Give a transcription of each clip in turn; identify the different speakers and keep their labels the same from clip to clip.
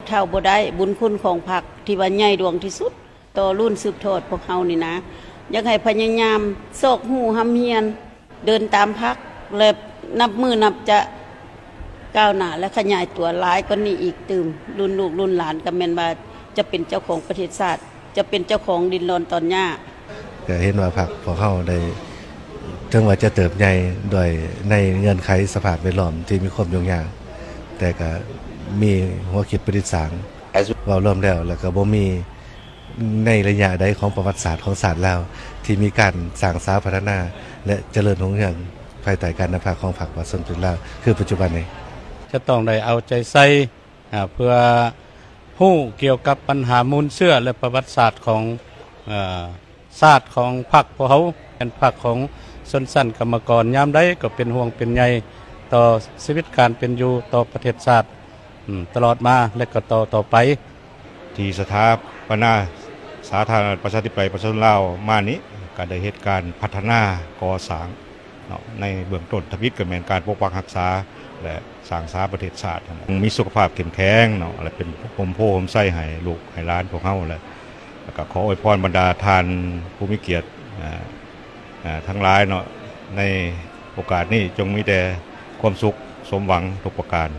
Speaker 1: เท่าบ่ได้บุญคุณของพรรคที่ว่าใหญ่ดวงที่สุดต่อรุ่นสืบทอดพวกเฮานี่นะอยากให้พยายามซอกหูหำเฮียนเดินตามพรรคและนับมือนับจะก้าวหน้าและขยายตัวหลายกว่านี้อีกตื่มรุ่นลูกรุ่นหลานก็แม่นว่าจะเป็นเจ้าของประเทศชาติจะเป็นเจ้าของดินรอนตอนหญ้า
Speaker 2: ก็เห็นว่าพรรคพวกเฮาได้ถึงว่าจะเติบใหญ่ด้วยในเงื่อนไขสภาพแวดล้อมที่มีความยุ่งยากแต่ก็มีหัวคิดประดิษฐ์สร้างเว้ารวมแล้วก็บ่มีในระยะใดของประวัติศาสตร์ของศาสตร์ลาวที่มีการสร้างสรรค์พัฒนาและเจริญรุ่งเรืองภายใต้การนำพาของพรรคประชาชนลาวคือปัจจุบันนี้
Speaker 3: จะต้องได้เอาใจใส่เพื่อฮู้เกี่ยวกับปัญหามูลเชื่อและประวัติศาสตร์ของศาสตร์ของพรรคพวกเขาเป็นพรรคของชนชั้นกรรมกรยามใดก็เป็นห่วงเป็นใยต่อชีวิตการเป็นอยู่ต่อประเทศชาติตลอดมาและก็ต่อไป
Speaker 4: ที่สถาปนาสาธารณรัฐประชาธิปไตยประชาชนลาวมานี้ก็ได้เหตุการณ์พัฒนาก่อสร้างในเบื้องต้นทวิตก็แม่นการปกปักรักษาและสร้างสาประเทศชาติมีสุขภาพเข้มแข็งและเป็นผมโพผมใส่ให้ลูกให้หลานพวกเฮาแล้วก็ขออวยพรบรรดาท่านผู้มีเกียรติทั้งหลายในโอกาสนี้จงมีแต่ความสุขสมหวังทุกประการ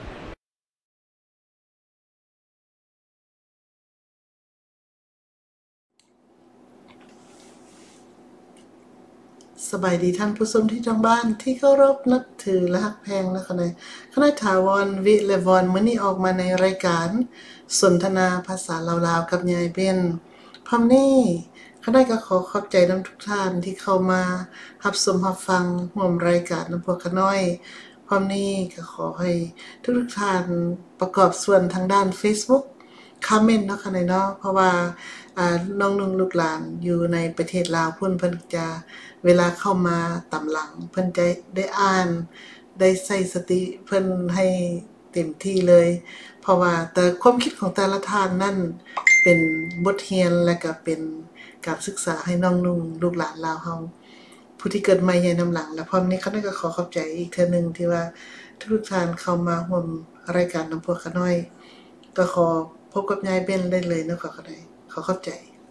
Speaker 5: สบายดีท่านผู้ชมที่ทางบ้านที่เคารพนับถือและฮักแพงนะคะในคณะถาวรวิเลวรมื้อนี้ออกมาในรายการสนทนาภาษาลาวๆกับยายเบนพร้อมนี้คณะก็ขอขอบใจทุกท่านที่เข้ามารับชมรับฟังร่วมรายการนำพวกขน้อยพร้อมนี้ก็ขอให้ทุกท่านประกอบส่วนทางด้าน Facebook คอมเมนต์เนาะค่ะเนาะเพราะว่าน้องนุ่งลูกหลานอยู่ในประเทศลาวเพิ่นจะเวลาเข้ามาตำหลังเพิ่นจะได้อ่านได้ใส่สติเพิ่นให้เต็มที่เลยเพราะว่าแต่ความคิดของแต่ละท่านนั่นเป็นบทเรียนและก็เป็นการศึกษาให้น้องนุ่งลูกหลานลาวเฮาผู้ที่เกิดใหม่ใหญ่นำหลังและพร้อมนี้คณะก็ขอขอบใจอีกเทื่อนึงที่ว่าทุกท่านเข้ามาร่วมรายการนำพวกขน้อยก็ขอพบกับยายเบนได้เลยเนาะขอขอบใจ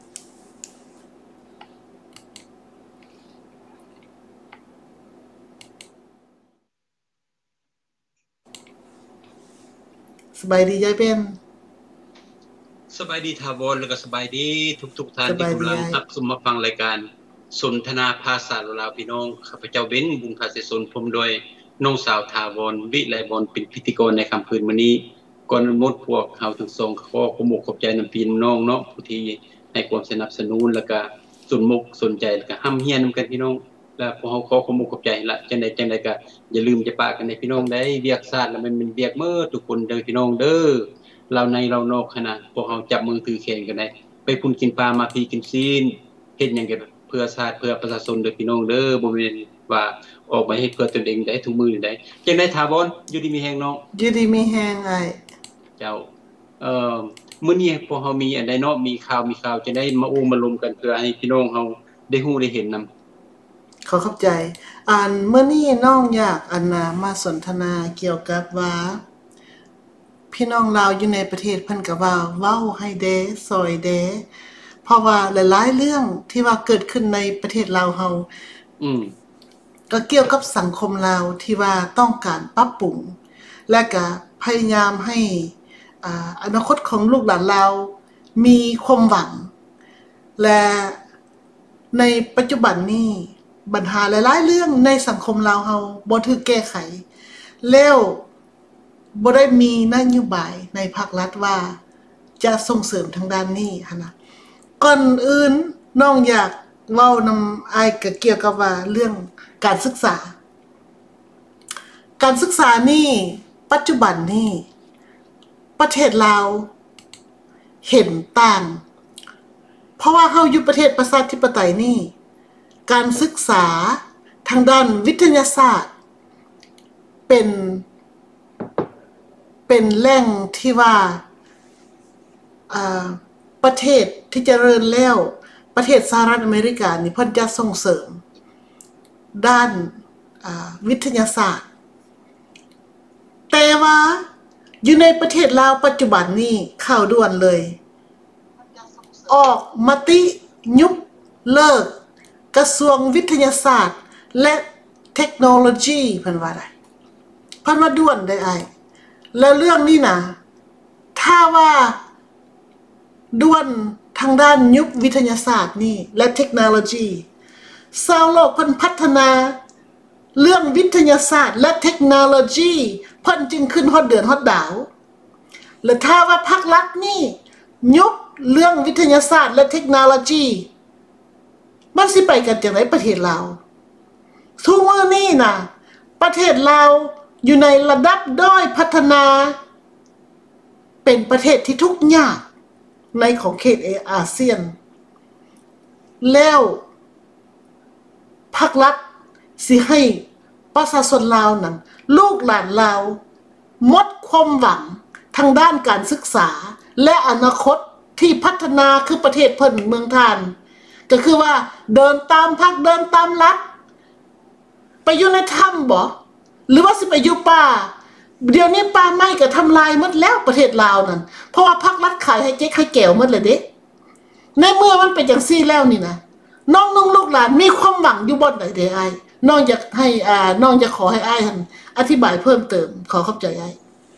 Speaker 5: สบายดียายเบน
Speaker 6: สบายดีทาวรแล้วก็สบายดีทุกท่านที่กำลังรับชมฟังรายการสนทนาภาษาลาวพี่น้องข้าพเจ้าเบนบุญภาษิสนพรมโดยน้องสาวทาวรวิไลบรเป็นพิธีกรในค่ำคืนมื้อนี้ก่อนหมดพวกเฮาทั้งสองขอขอบใจนำพี่น้องเนาะผู้ที่ให้ความสนับสนุนแล้วก็สนใจแล้วก็ห้ำเฮียนำกันพี่น้องแล้วพวกเฮาขอขอบใจละจังได๋ก็อย่าลืมจะปากกันให้พี่น้องได้เวียกชาติแล้วมันเวียกมื้อทุกคนเด้อพี่น้องเด้อเราในเรานอกขนาดพวกเฮาจับมือถือแขนกันได้ไปพุ่นกินปลามาพี่กินซีนเฮ็ดหยังกันเพื่อชาติเพื่อประชาชนเด้อพี่น้องเด้อบ่แม่นว่าออกมาเฮ็ดเพื่อตนเองได้ทุกมื้อได้จังได๋ถาวรอยู่ดีมีแฮงน้อง
Speaker 5: อยู่ดีมีแฮงอ้าย
Speaker 6: เจ้ามื้อนี้พวกเฮามีอันใดเนาะมีข่าวจะได้มามาลมกันเพื่อให้พี่น้องเฮาได้ฮู้ได้เห็นนำ
Speaker 5: ขอขอบใจมื้อนี้น้องอยากมาสนทนาเกี่ยวกับว่าพี่น้องลาวอยู่ในประเทศเพิ่นก็ว่าเว้าให้แดซอยแดเพราะว่าหลายๆเรื่องที่ว่าเกิดขึ้นในประเทศลาวเฮาก็เกี่ยวกับสังคมลาวที่ว่าต้องการปรับปรุงและก็พยายามให้อนาคตของลูกหลานลาวมีความหวังและในปัจจุบันนี้ปัญหาหลายๆเรื่องในสังคมลาวเฮาบ่ถูกแก้ไขแล้วบ่ได้มีนโยบายในภาครัฐว่าจะส่งเสริมทางด้านนี้หั่นน่ะก่อนอื่นน้องอยากเว้านำอ้ายก็เกี่ยวกับว่าเรื่องการศึกษานี่ปัจจุบันนี้ประเทศลาวเห็นต่างเพราะว่าเฮาอยู่ประเทศประชาธิปไตยนี่การศึกษาทางด้านวิทยาศาสตร์เป็นแหล่งที่ว่าประเทศที่เจริญแล้วประเทศสหรัฐอเมริกานี่เพิ่นจะส่งเสริมด้านวิทยาศาสตร์แต่ว่าอยู่ในประเทศลาวปัจจุบันนี้ข่าวด่วนเลยออกมติยุบเลิกกระทรวงวิทยาศาสตร์และเทคโนโลยีเพิ่นว่าได้เพิ่นมาด่วนได้อ้ายแล้วเรื่องนี้นะถ้าว่าด่วนทางด้านยุบวิทยาศาสตร์นี่และเทคโนโลยีชาวโลกเพิ่นพัฒนาเรื่องวิทยาศาสตร์และเทคโนโลยีเพิ่นจึงขึ้นฮอดเดือนฮอดดาวและถ้าว่าภาครัฐนี่ยุบเรื่องวิทยาศาสตร์และเทคโนโลยีมันสิไปกันจังไดประเทศลาวทุกมื้อนี้น่ะประเทศลาวอยู่ในระดับด้อยพัฒนาเป็นประเทศที่ทุกข์ยากในของเขตอาเซียนแล้วภาครัฐสิให้ประชาชนลาวนั้นลูกหลานลาวหมดความหวังทางด้านการศึกษาและอนาคตที่พัฒนาคือประเทศเพิ่นเมืองทานก็คือว่าเดินตามพรรคเดินตามลัทธิไปอยู่ในถ้ำบ่หรือว่าสิไปอยู่ป่าเดี๋ยวนี้ป่าไม้ก็ทำลายหมดแล้วประเทศลาวนั่นเพราะว่าพรรครัฐขายให้เจ๊กให้แก้วหมดเลยเด้ในเมื่อมันเป็นจังซี่แล้วนี่นะน้องนุ่งลูกหลานมีความหวังอยู่บ่ได้เด้อ้ายน้องอยากให้น้องจะขอให้อ้ายหั่นอธิบายเพิ่มเติมขอเข้าใจอ้าย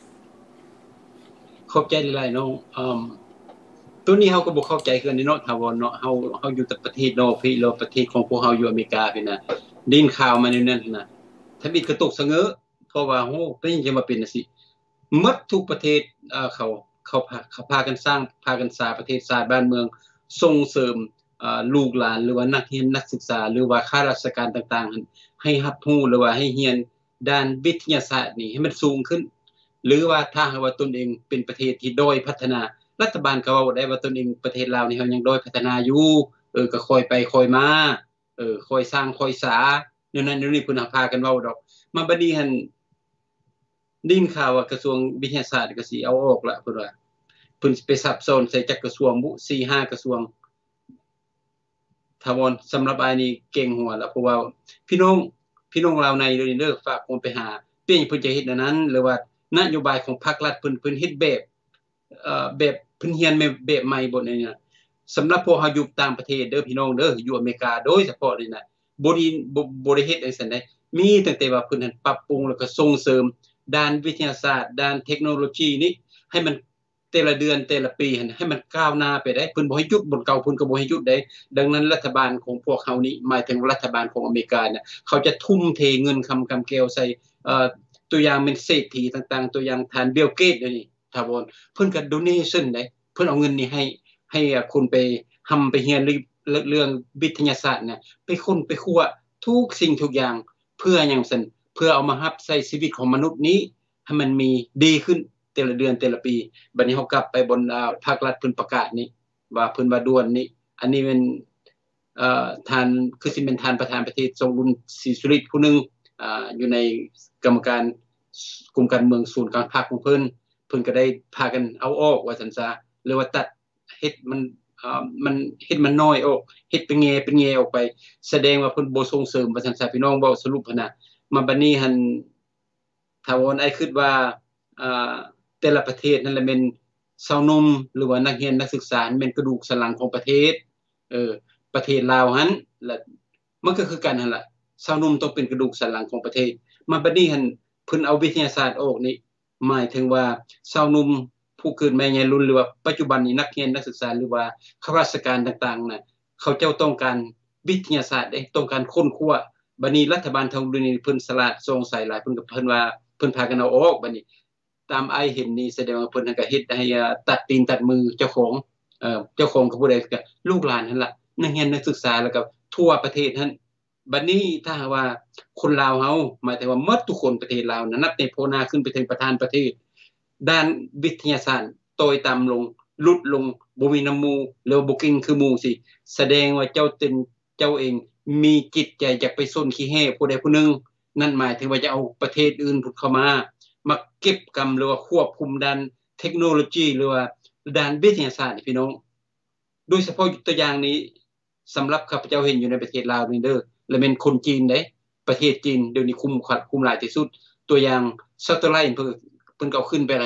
Speaker 6: เข้าใจหลายๆน้องตัวนี้เฮาก็บ่เข้าใจคือเนาะทาวรเนาะเฮาอยู่แต่ประเทศนอกพี่เราประเทศของพวกเฮาอยู่อเมริกาพี่นะดินข่าวมานั่นน่ะถ้าบิดกระตกสะเงอเพราะว่าโหเป็นจังมาเป็นจังซี่หมดทุกประเทศเขาพากันสร้างพากันสร้างประเทศชาติบ้านเมืองส่งเสริมลูกหลานหรือว่านักเรียนนักศึกษาหรือว่าข้าราชการต่างๆให้รับรู้หรือว่าให้เรียนด้านวิทยาศาสตร์นี่ให้มันสูงขึ้นหรือว่าถ้าหากว่าตนเองเป็นประเทศที่ด้อยพัฒนารัฐบาลก็เว้าได้ว่าตนเองประเทศลาวนี่เฮายังด้อยพัฒนาอยู่ก็ค่อยไปค่อยมาค่อยสร้างค่อยสานั่นนี่เพิ่นพากันเว้าดอกมาบัดนี้หั่นดินข่าวว่ากระทรวงวิทยาศาสตร์ก็สิเอาออกละเพิ่นว่าเพิ่นไปซับซ้อนใส่จักกระทรวงบุ 4-5 กระทรวงทาวรสำหรับอ้ายนี่เก่งหัวแล้วเพราะว่าพี่น้องลาวในเด้อฝากผมไปหาเพิ่นจะเฮ็ดอันนั้นหรือว่านโยบายของภาครัฐเพิ่นเฮ็ดแบบเพิ่นเรียนแบบใหม่บ่นี่นะสำหรับพวกเฮาอยู่ต่างประเทศเด้อพี่น้องเด้ออยู่อเมริกาโดยเฉพาะนี่นะบ่ได้เฮ็ดจังซั่นได้มีตั้งแต่ว่าเพิ่นปรับปรุงแล้วก็ส่งเสริมด้านวิทยาศาสตร์ด้านเทคโนโลยีนี้ให้มันแต่ละเดือนแต่ละปีให้มันก้าวหน้าไปได้เพิ่นบ่ให้หยุดบนเก่าเพิ่นก็บ่ให้หยุดได้ดังนั้นรัฐบาลของพวกเฮานี่หมายถึงรัฐบาลของอเมริกาเนี่ยเขาจะทุ่มเทเงินคำแก้วใส่ตัวอย่างเป็นเศรษฐีต่างๆตัวอย่างทานบิลเกตนี่ทาวรเพิ่นก็โดเนชั่นได้เพิ่นเอาเงินนี้ให้คุณไปไปเรียนเรื่องวิทยาศาสตร์เนี่ยไปค้นไปคั่วทุกสิ่งทุกอย่างเพื่อหยังซั่นเพื่อเอามารับใช้ชีวิตของมนุษย์นี้ให้มันมีดีขึ้นแต่ละเดือนแต่ละปีบัดนี้เฮากลับไปบนภาครัฐเพิ่นประกาศนี้ว่าเพิ่นว่าด่วนนี้อันนี้เป็นท่านคือสิเป็นท่านประธานประเทศทรงรุ่นศรีสุริผู้นึงอยู่ในกรรมการกลุ่มการเมืองศูนย์กลางภาคของเพิ่นก็ได้พากันเอาออกว่าซั่นซะหรือว่าตัดเฮ็ดมันเฮ็ดมันน้อยออกเฮ็ดเป็นแง่ออกไปแสดงว่าเพิ่นบ่ส่งเสริมว่าซั่นซะพี่น้องเว้าสรุปหั่นน่ะมาบัดนี้หั่นถ้าว่าอ้ายคิดว่าแต่ละประเทศนั่นแหละแม่นชาวนมหรือว่านักเรียนนักศึกษาแม่นกระดูกสันหลังของประเทศประเทศลาวหั่นและมันก็คือกันหั่นล่ะชาวนมต้องเป็นกระดูกสันหลังของประเทศมาบัดนี้หั่นเพิ่นเอาวิทยาศาสตร์ออกนี่หมายถึงว่าชาวนมผู้เกิดใหม่ใหญ่รุ่นหรือว่าปัจจุบันนี้นักเรียนนักศึกษาหรือว่าข้าราชการต่างๆน่ะเขาเจ้าต้องการวิทยาศาสตร์ต้องการค้นคว้าบัดนี้รัฐบาลทางดุนี่เพิ่นสลาดสงสัยหลายเพิ่นก็เพิ่นว่าเพิ่นพากันเอาออกบัดนี้ตามอ้ายเห็นนี่แสดงว่าเพิ่นก็เฮ็ดให้ตัดตีนตัดมือเจ้าของก็ผู้ใดก็ลูกหลานนั่นล่ะนักเรียนนักศึกษาแล้วก็ทั่วประเทศนั้นบัดนี้ถ้าว่าคนลาวเฮาหมายถึงว่าหมดทุกคนประเทศลาวนับในโพนาขึ้นไปถึงประธานประเทศด้านวิทยาศาสตร์ตอยต่ำลงลดลงบ่มีน้ำมูหรือบ่เก่งคือหมู่สิแสดงว่าเจ้าเองมีจิตใจอยากไปซนขี้แห่ผู้ใดผู้หนึ่งนั่นหมายถึงว่าจะเอาประเทศอื่นเข้ามาเก็บกรรมหรือว่าควบคุมด้านเทคโนโลยีหรือว่าด้านวิทยาศาสตร์พี่น้องโดยเฉพาะตัวอย่างนี้สำหรับข้าพเจ้าเห็นอยู่ในประเทศลาวนี่เด้อและเป็นคนจีนเด้ประเทศจีนเดี๋ยวนี้คุมหลายที่สุดตัวอย่างซัตเทอร์ไลท์เพิ่นก็เอาขึ้นไปแล้วน่ะ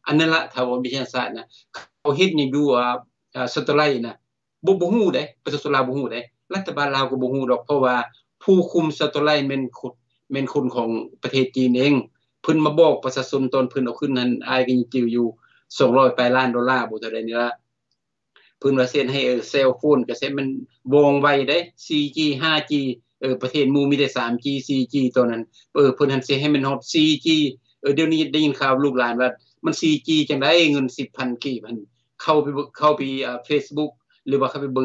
Speaker 6: อันนั้นละถาวรวิทยาศาสตร์นะเขาเฮ็ดหยังอยู่สแตลไลท์นะบ่ฮู้เด้ประชาชนลาวบ่ฮู้เด้รัฐบาลลาวก็บ่ฮู้ดอกเพราะว่าผู้คุมสแตลไลท์แม่นคนของประเทศจีนเองเพิ่นมาบอกประชาชนตอนเพิ่นเอาขึ้นนั้นอายก็ยังจื้ออยู่200ปลายล้านดอลลาร์บ่เท่าใดนี่ล่ะเพิ่นว่าเซ็นให้เซลโฟนก็เซ็นมันวงไวเด้ 4G 5G ประเทศหมู่มีแต่ 3G 4G ตอนนั้นเพิ่นหันสิให้มันฮอด 4G เดี๋ยวนี้ได้ยินข่าวลูกหลานว่ามัน 4G จังได๋เงิน 10,000 กีบมันเข้าไปFacebook หรือว่าเข้าไปเบิ่ง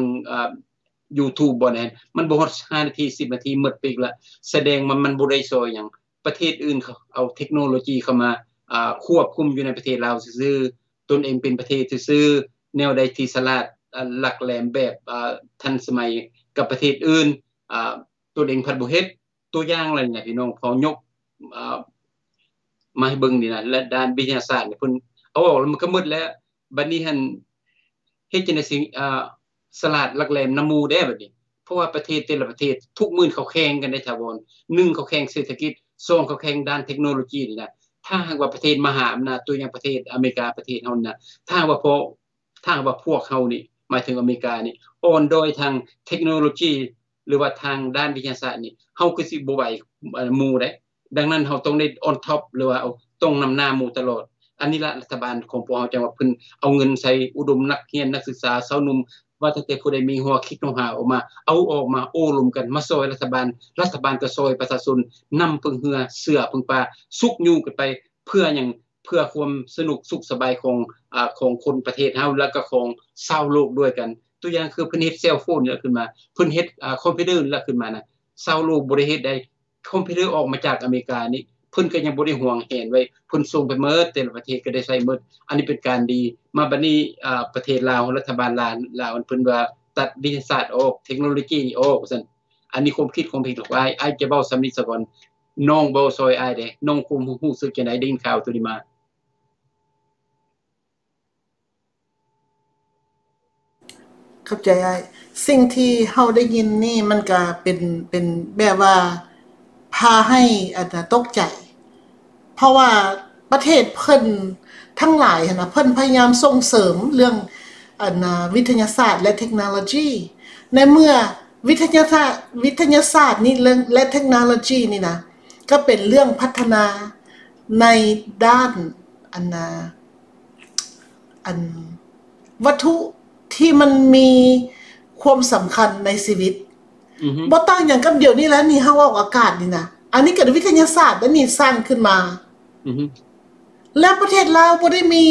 Speaker 6: YouTube บ่แน่มันบ่ฮอด5นาที10นาทีหมดไปอีกละแสดงมันบ่ได้ช่วยหยังประเทศอื่นเขาเอาเทคโนโลยีเข้ามาควบคุมอยู่ในประเทศลาวซื่อๆตนเองเป็นประเทศซื่อๆแนวใดที่ฉลาดหลักแหลมแบบทันสมัยกับประเทศอื่นตัวเองพัดบ่เฮ็ดตัวอย่างอะไรเนี่ยพี่น้องพอยกมาให้เบิ่งนี่นะและด้านวิทยาศาสตร์เนี่ยเพิ่นเอาออกแล้วมันก็หมดแล้วบัดนี้หั่นเฮ็ดจังได๋สิสลาดหลักแหลมนำหมู่ได้บัดนี้เพราะว่าประเทศแต่ละประเทศทุกมื้อเขาแข่งกันได้ถาวร1เขาแข่งเศรษฐกิจ2เขาแข่งด้านเทคโนโลยีนี่นะถ้าหากว่าประเทศมหาอำนาจตัวอย่างประเทศอเมริกาประเทศเฮานี่นะถ้าหากว่าพวกเฮานี่หมายถึงอเมริกานี่อ่อนด้อยทางเทคโนโลยีหรือว่าทางด้านวิทยาศาสตร์นี่เฮาก็สิบ่ไหวหมู่ได้ดังนั้นเฮาต้องได้ on top หรือว่าต้องนำหน้าหมู่ตลอดอันนี้ละรัฐบาลของพวกเฮาจังว่าเพิ่นเอาเงินใส่อุดมนักเรียนนักศึกษาสาวหนุ่มว่าตั้งแต่ผู้ใดมีหัวคิดหัวหาออกมาโอ้รวมกันมาซอยรัฐบาลก็ซอยประชาชนนำพึ่งเหือเสื้อพึ่งปลาสุกอยู่กันไปเพื่อหยังเพื่อความสนุกสุขสบายของคนประเทศเฮาแล้วก็ของชาวโลกด้วยกันตัวอย่างคือเพิ่นเฮ็ดเซลโฟนเนี่ยขึ้นมาเพิ่นเฮ็ดคอมพิวเตอร์แล้วขึ้นมานะชาวโลกบ่ได้เฮ็ดได้คอมพิวเตอร์ออกมาจากอเมริกานี่เพิ่นก็ยังบ่ได้ห่วงแหนไว้เพิ่นส่งไปหมดแต่ละประเทศก็ได้ใช้หมดอันนี้เป็นการดีมาบัดนี้ประเทศลาวรัฐบาลลาวเพิ่นว่าตัดวิทยาศาสตร์ออกเทคโนโลยีนี่ออกว่าซั่นอันนี้ความคิดของพี่บอกว่าอ้ายจะเว้าสำนี้ซะก่อนน้องเว้าซอยอ้ายเด้น้องคงรู้สึกจังได๋ได้ยินข่าวตัวนี้มา
Speaker 5: เข้าใจอ้ายสิ่งที่เฮาได้ยินนี่มันก็เป็นแบบว่าพาให้ตกใจเพราะว่าประเทศเพิ่นทั้งหลายนะเพิ่นพยายามส่งเสริมเรื่องวิทยาศาสตร์และเทคโนโลยีในเมื่อวิทยาศาสตร์นี่เรื่องและเทคโนโลยีนี่นะก็เป็นเรื่องพัฒนาในด้านวัตถุที่มันมีความสำคัญในชีวิตบ่ต่างอย่างกับเดี๋ยวนี้แล้วนี่เฮาออกอากาศนี่นะอันนี้ก็วิทยาศาสตร์แล้วนี่สร้างขึ้นมาแล้วประเทศลาวบ่ได้มี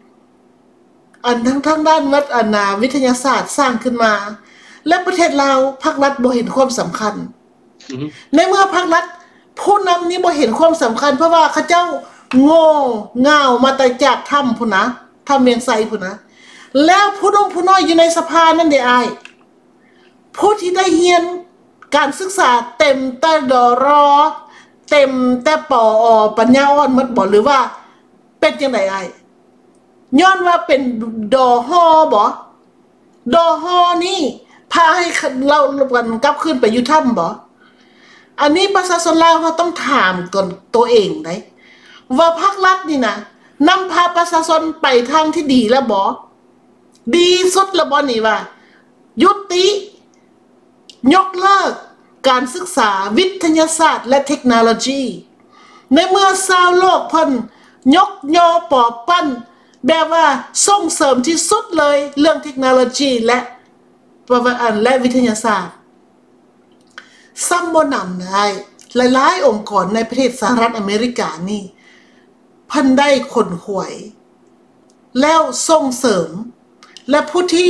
Speaker 5: ทางด้านวิทยาศาสตร์สร้างขึ้นมาและประเทศลาวภาครัฐบ่เห็นความสำคัญในเมื่อภาครัฐผู้นำนี้บ่เห็นความสำคัญเพราะว่าเขาเจ้าโง่เง่ามาแต่จากถ้ำพุ่นนะถ้ำเมียงไซพุ่นนะแล้วผู้น้อยอยู่ในสภานั่นได้อ้ายผู้ที่ได้เรียนการศึกษาเต็มแต่ดรเต็มแต่ปอปัญญาอ่อนหมดบ่หรือว่าเป็นจังได๋อ้ายย้อนว่าเป็นดอฮอบ่ดอฮอนี่พาให้เรากันกลับขึ้นไปอยู่ถ้ำบ่อันนี้ประชาชนลาวเขาต้องถามตัวเองได้ว่าภาครัฐนี่นะนำพาประชาชนไปทางที่ดีแล้วบ่ดีสุดแล้วบ่นี่ว่ายุติยกเลิกการศึกษาวิทยาศาสตร์และเทคโนโลยีในเมื่อชาวโลกเพิ่นยกยอปอบปั้นแบบว่าส่งเสริมที่สุดเลยเรื่องเทคโนโลยีและวิทยาศาสตร์ซ้ำบ่นำได้หลายๆองค์กรในประเทศสหรัฐอเมริกานี่เพิ่นได้ขนขวยแล้วส่งเสริมและผู้ที่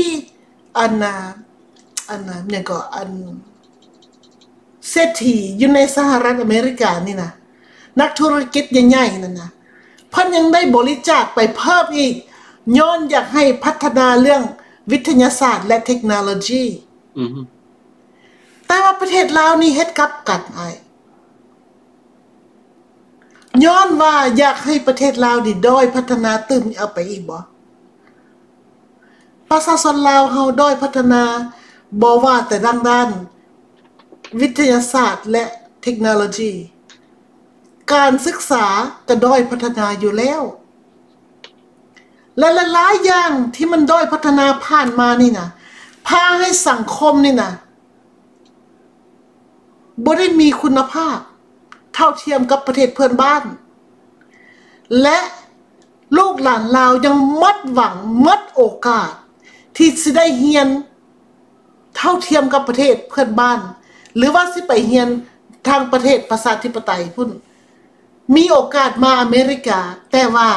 Speaker 5: เนี่ยก็เศรษฐีอยู่ในสหรัฐอเมริกานี่นะนักธุรกิจใหญ่ๆนั่นนะเพิ่นยังได้บริจาคไปเพิ่มอีกย้อนอยากให้พัฒนาเรื่องวิทยาศาสตร์และเทคโนโลยีแต่ว่าประเทศลาวนี่เฮ็ดกลับกันอ้ายย้อนว่าอยากให้ประเทศลาวนี่ด้อยพัฒนาตึ้มเอาไปอีกบ่ประชาชนลาวเฮาด้อยพัฒนาบ่ว่าแต่ด้านวิทยาศาสตร์และเทคโนโลยีการศึกษาก็ด้อยพัฒนาอยู่แล้วและหลายๆอย่างที่มันด้อยพัฒนาผ่านมานี่นะพาให้สังคมนี่นะบ่ได้มีคุณภาพเท่าเทียมกับประเทศเพื่อนบ้านและลูกหลานลาวยังมัดหวังมัดโอกาสที่จะได้เรียนเท่าเทียมกับประเทศเพื่อนบ้านหรือว่าสิไปเรียนทางประเทศประชาธิปไตยพุ่นมีโอกาสมาอเมริกาแต่ว่า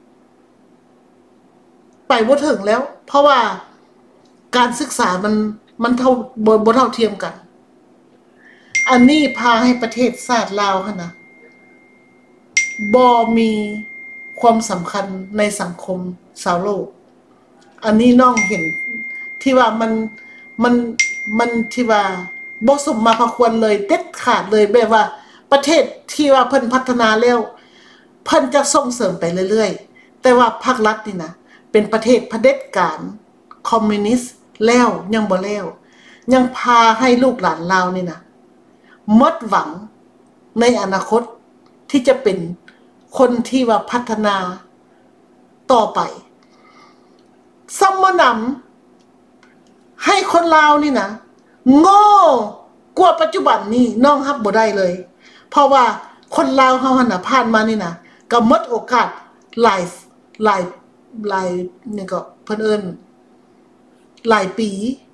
Speaker 5: ไปบ่ถึงแล้วเพราะว่าการศึกษามันเท่าบ่เท่าเทียมกันอันนี้พาให้ประเทศชาติลาวหั่นน่ะบ่มีความสำคัญในสังคมชาวโลกอันนี้น้องเห็นที่ว่ามันที่ว่าบ่สมมาพาควรเลยเด็ดขาดเลยแบบว่าประเทศที่ว่าเพิ่นพัฒนาแล้วเพิ่นจะส่งเสริมไปเรื่อยๆแต่ว่าภาครัฐนี่นะเป็นประเทศเผด็จการคอมมิวนิสต์แล้วยังบ่แล้วยังพาให้ลูกหลานลาวนี่นะหมดหวังในอนาคตที่จะเป็นคนที่ว่าพัฒนาต่อไปสมนำให้คนลาวนี่นะโง่กว่าปัจจุบันนี้น้องรับบ่ได้เลยเพราะว่าคนลาวเฮาหั่นน่ะผ่านมานี่นะก็หมดโอกาสหลายนี่ก็เพิ่นเอิ้นหลายปี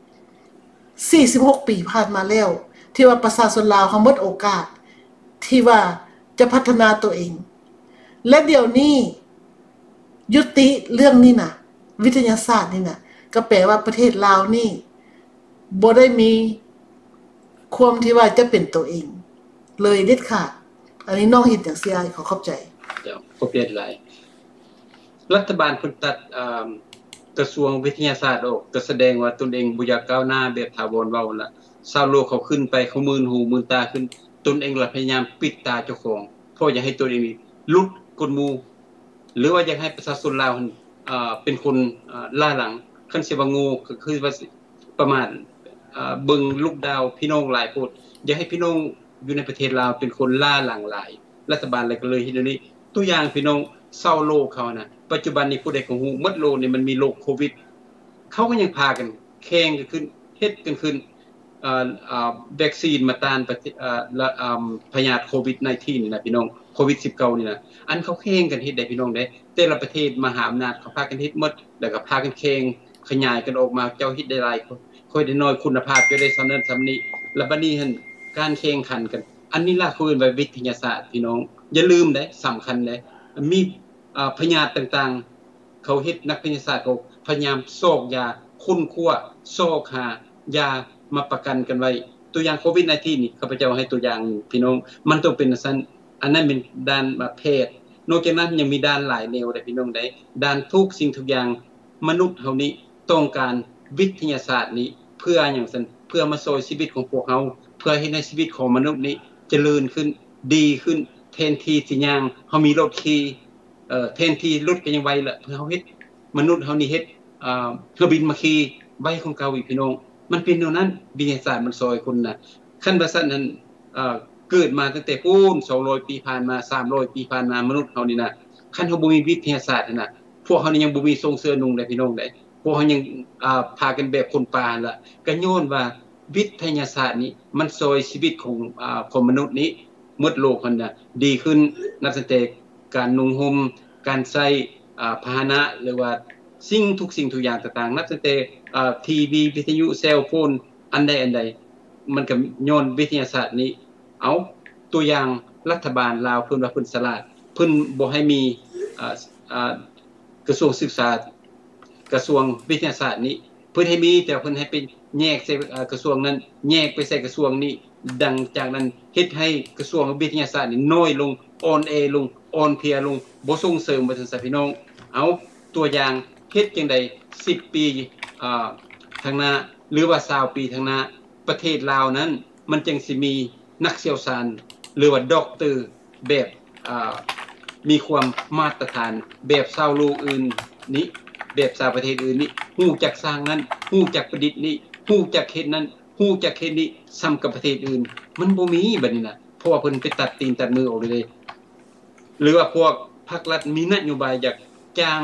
Speaker 5: 46ปีผ่านมาแล้วที่ว่าประชาชนลาวเขาหมดโอกาสที่ว่าจะพัฒนาตัวเองและเดี๋ยวนี้ยุติเรื่องนี้นะวิทยาศาสตร์นี่นะก็แปลว่าประเทศลาวนี่บ่ได้มีความที่ว่าจะเป็นตัวเองเลยเด็ดขาดอันนี้น้องเห็นอย่างเสียขอเข้าใจ
Speaker 6: เดี๋ยวขอเปลี่ยนหลายรัฐบาลเพิ่นตัดกระทรวงวิทยาศาสตร์ออกก็แสดงว่าตนเองบ่อยากก้าวหน้าแบบถาวรเว้าล่ะชาวโลกเขาขึ้นไปเขามื่นหูมื่นตาขึ้นตนเองล่ะพยายามปิดตาเจ้าของเพราะอยากให้ตัวเองหลุดกฎหมู่หรือว่าอยากให้ประชาชนลาวเป็นคนล่าหลังคันสิว่าโง่ก็คือว่าประมาณเบิ่งลูกดาวพี่น้องหลายโพดอยากให้พี่น้องอยู่ในประเทศลาวเป็นคนล่าหลังหลายรัฐบาลเลยก็เลยเฮ็ดนี้ตัวอย่างพี่น้องเศร้าโลกเขานะปัจจุบันนี้ผู้ใดก็ฮู้หมดโลกนี่มันมีโรคโควิดเขาก็ยังพากันแข่งกันขึ้นเฮ็ดกันขึ้นวัคซีนมาต้านพยาธิโควิด-19 นี่นะพี่น้องโควิด-19 นี่นะอันเขาแข่งกันเฮ็ดได้พี่น้องได้แต่ละประเทศมหาอำนาจเขาพากันเฮ็ดหมดแล้วก็พากันแข่งขยายกันออกมาเจ้าเฮ็ดได้หลายค่อยได้น้อยคุณภาพจะได้ซำนั้นซำนี้แล้วบัดนี้หั่นการแข่งขันกันอันนี้ล่ะคือว่าวิทยาศาสตร์พี่น้องอย่าลืมเด้สำคัญเด้มีพยาธิต่างๆเขาเฮ็ดนักวิทยาศาสตร์เขาพยายามซอกยาค้นคว้าซอกหายามาประกันกันไว้ตัวอย่างโควิด-19 นี่ข้าพเจ้าให้ตัวอย่างพี่น้องมันต้องเป็นซั่นอันนั้นเป็นด้านแพทย์นอกจากนั้นยังมีด้านหลายแนวได้พี่น้องได้ด้านทุกสิ่งทุกอย่างมนุษย์เฮานี้ต้องการวิทยาศาสตร์นี้เพื่อหยังซั่นเพื่อมาช่วยชีวิตของพวกเฮาเพื่อให้ในชีวิตของมนุษย์นี้เจริญขึ้นดีขึ้นแทนที่สิย่างเฮามีรถขี่แทนที่รถก็ยังไวละเพื่อเฮาเฮ็ดมนุษย์เฮานี่เฮ็ดเครื่องบินมาขี่ไวของเก่าอีกพี่น้องมันเป็นแนวนั้นวิทยาศาสตร์มันซอยคนน่ะคันว่าซั่นนั้นเกิดมาตั้งแต่พูน200ปีผ่านมา300ปีผ่านมามนุษย์เฮานี่น่ะคันเฮาบ่มีวิทยาศาสตร์น่ะพวกเฮานี่ยังบ่มีทรงเสื้อนุ่งได้พี่น้องได้พวกเฮายังพากันแบบคนป่าล่ะก็ย้อนว่าวิทยาศาสตร์นี้มันซอยชีวิตของมนุษย์นี้หมดโลกมันน่ะดีขึ้นนับตั้งแต่การนุ่งห่มการใช้พาหนะหรือว่าสิ่งทุกอย่างต่างๆนับตั้งแต่ทีวีวิทยุเซลโฟนอันใดมันก็ย้อนวิทยาศาสตร์นี้เอาตัวอย่างรัฐบาลลาวเพิ่นว่าเพิ่นฉลาดเพิ่นบ่ให้มีกระทรวงศึกษากระทรวงวิทยาศาสตร์นี้เพิ่นให้มีแต่เพิ่นให้เป็นแยกใส่กระทรวงนั้นแยกไปใส่กระทรวงนี้ดังจากนั้นเฮ็ดให้กระทรวงวิทยาศาสตร์นี่น้อยลงอ่อนแอลงอ่อนเพลียลงบ่ส่งเสริมว่าซั่นซะพี่น้องเอาตัวอย่างเฮ็ดจังได๋10ปีทางหน้าหรือว่า20ปีทางหน้าประเทศลาวนั้นมันจังสิมีนักเชี่ยวชาญหรือว่าด็อกเตอร์แบบมีความมาตรฐานแบบชาวโลกอื่นนี้แบบชาวประเทศอื่นนี้ฮู้จักสร้างนั้นฮู้จักประดิษฐ์นี้ฮู้จักเฮ็ดนั้นฮู้จักเฮ็ดนี้ซ้ำกับประเทศอื่นมันบ่มีบัดนี้น่ะเพราะว่าเพิ่นไปตัดตีนตัดมือออกเลยหรือว่าพวกภาครัฐมีนโยบายอยากจ้าง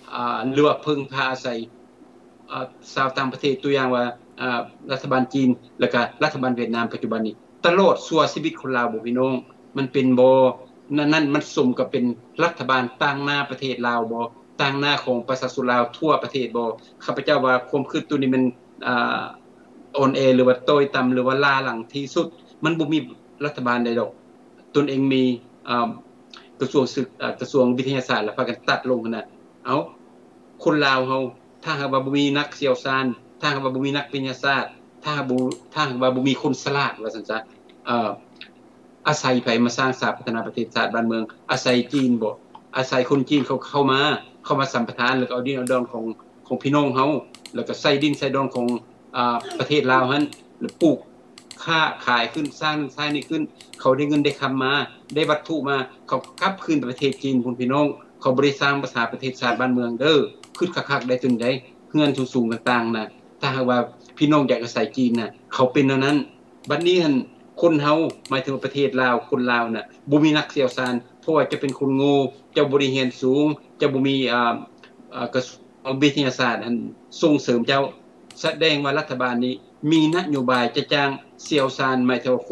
Speaker 6: หรือว่าพึ่งพาอาศัยชาวต่างประเทศตัวอย่างว่ารัฐบาลจีนแล้วก็รัฐบาลเวียดนามปัจจุบันนี้ตลอดชั่วชีวิตคนลาวบ่พี่น้องมันเป็นบ่นั่นมันสมกับเป็นรัฐบาลต่างหน้าประเทศลาวบ่ต่างหน้าของประชาชนลาวทั่วประเทศบ่ข้าพเจ้าว่าความคิดตัวนี้มันอ่อนแอหรือว่าต้อยต่ำหรือว่าล้าหลังที่สุดมันบ่มีรัฐบาลใดดอกตนเองมีกระทรวงศึกกระทรวงวิทยาศาสตร์แล้วพากันตัดลงขนาดเอาคนลาวเฮาถ้าหากว่าบ่มีนักเชี่ยวชาญถ้าหากว่าบ่มีนักวิทยาศาสตร์ถ้าหากว่าบ่มีคนฉลาดว่าซั่นซะอาศัยไผมาสร้างศาสตร์พัฒนาประเทศชาติบ้านเมืองอาศัยจีนบ่อาศัยคนจีนเขาเข้ามาสัมปทานแล้วก็เอาดินเอาดอนของพี่น้องเฮาแล้วก็ใส่ดินใส่ดอนของประเทศลาวหั่นแล้วปลูกค้าขายขึ้นสร้างนี่ขึ้นเขาได้เงินได้คำมาได้วัตถุมาเขากลับคืนประเทศจีนพุ่นพี่น้องเขาบ่ได้สร้างภาษาประเทศชาติบ้านเมืองเด้อขึ้นคักๆได้ถึงได้เฮือนสูงๆต่างๆน่ะถ้าหากว่าพี่น้องอยากอาศัยจีนน่ะเขาเป็นเท่านั้นบัดนี้หั่นคนเฮาหมายถึงประเทศลาวคนลาวน่ะบ่มีนักเชี่ยวชาญเพราะว่าจะเป็นคนโง่จะบ่ได้เรียนสูงจะบ่มีกระทรวงวิทยาศาสตร์อันส่งเสริมเจ้าแสดงว่ารัฐบาลนี้มีนโยบายจะจ้างเชี่ยวชาญหมายถึงว่า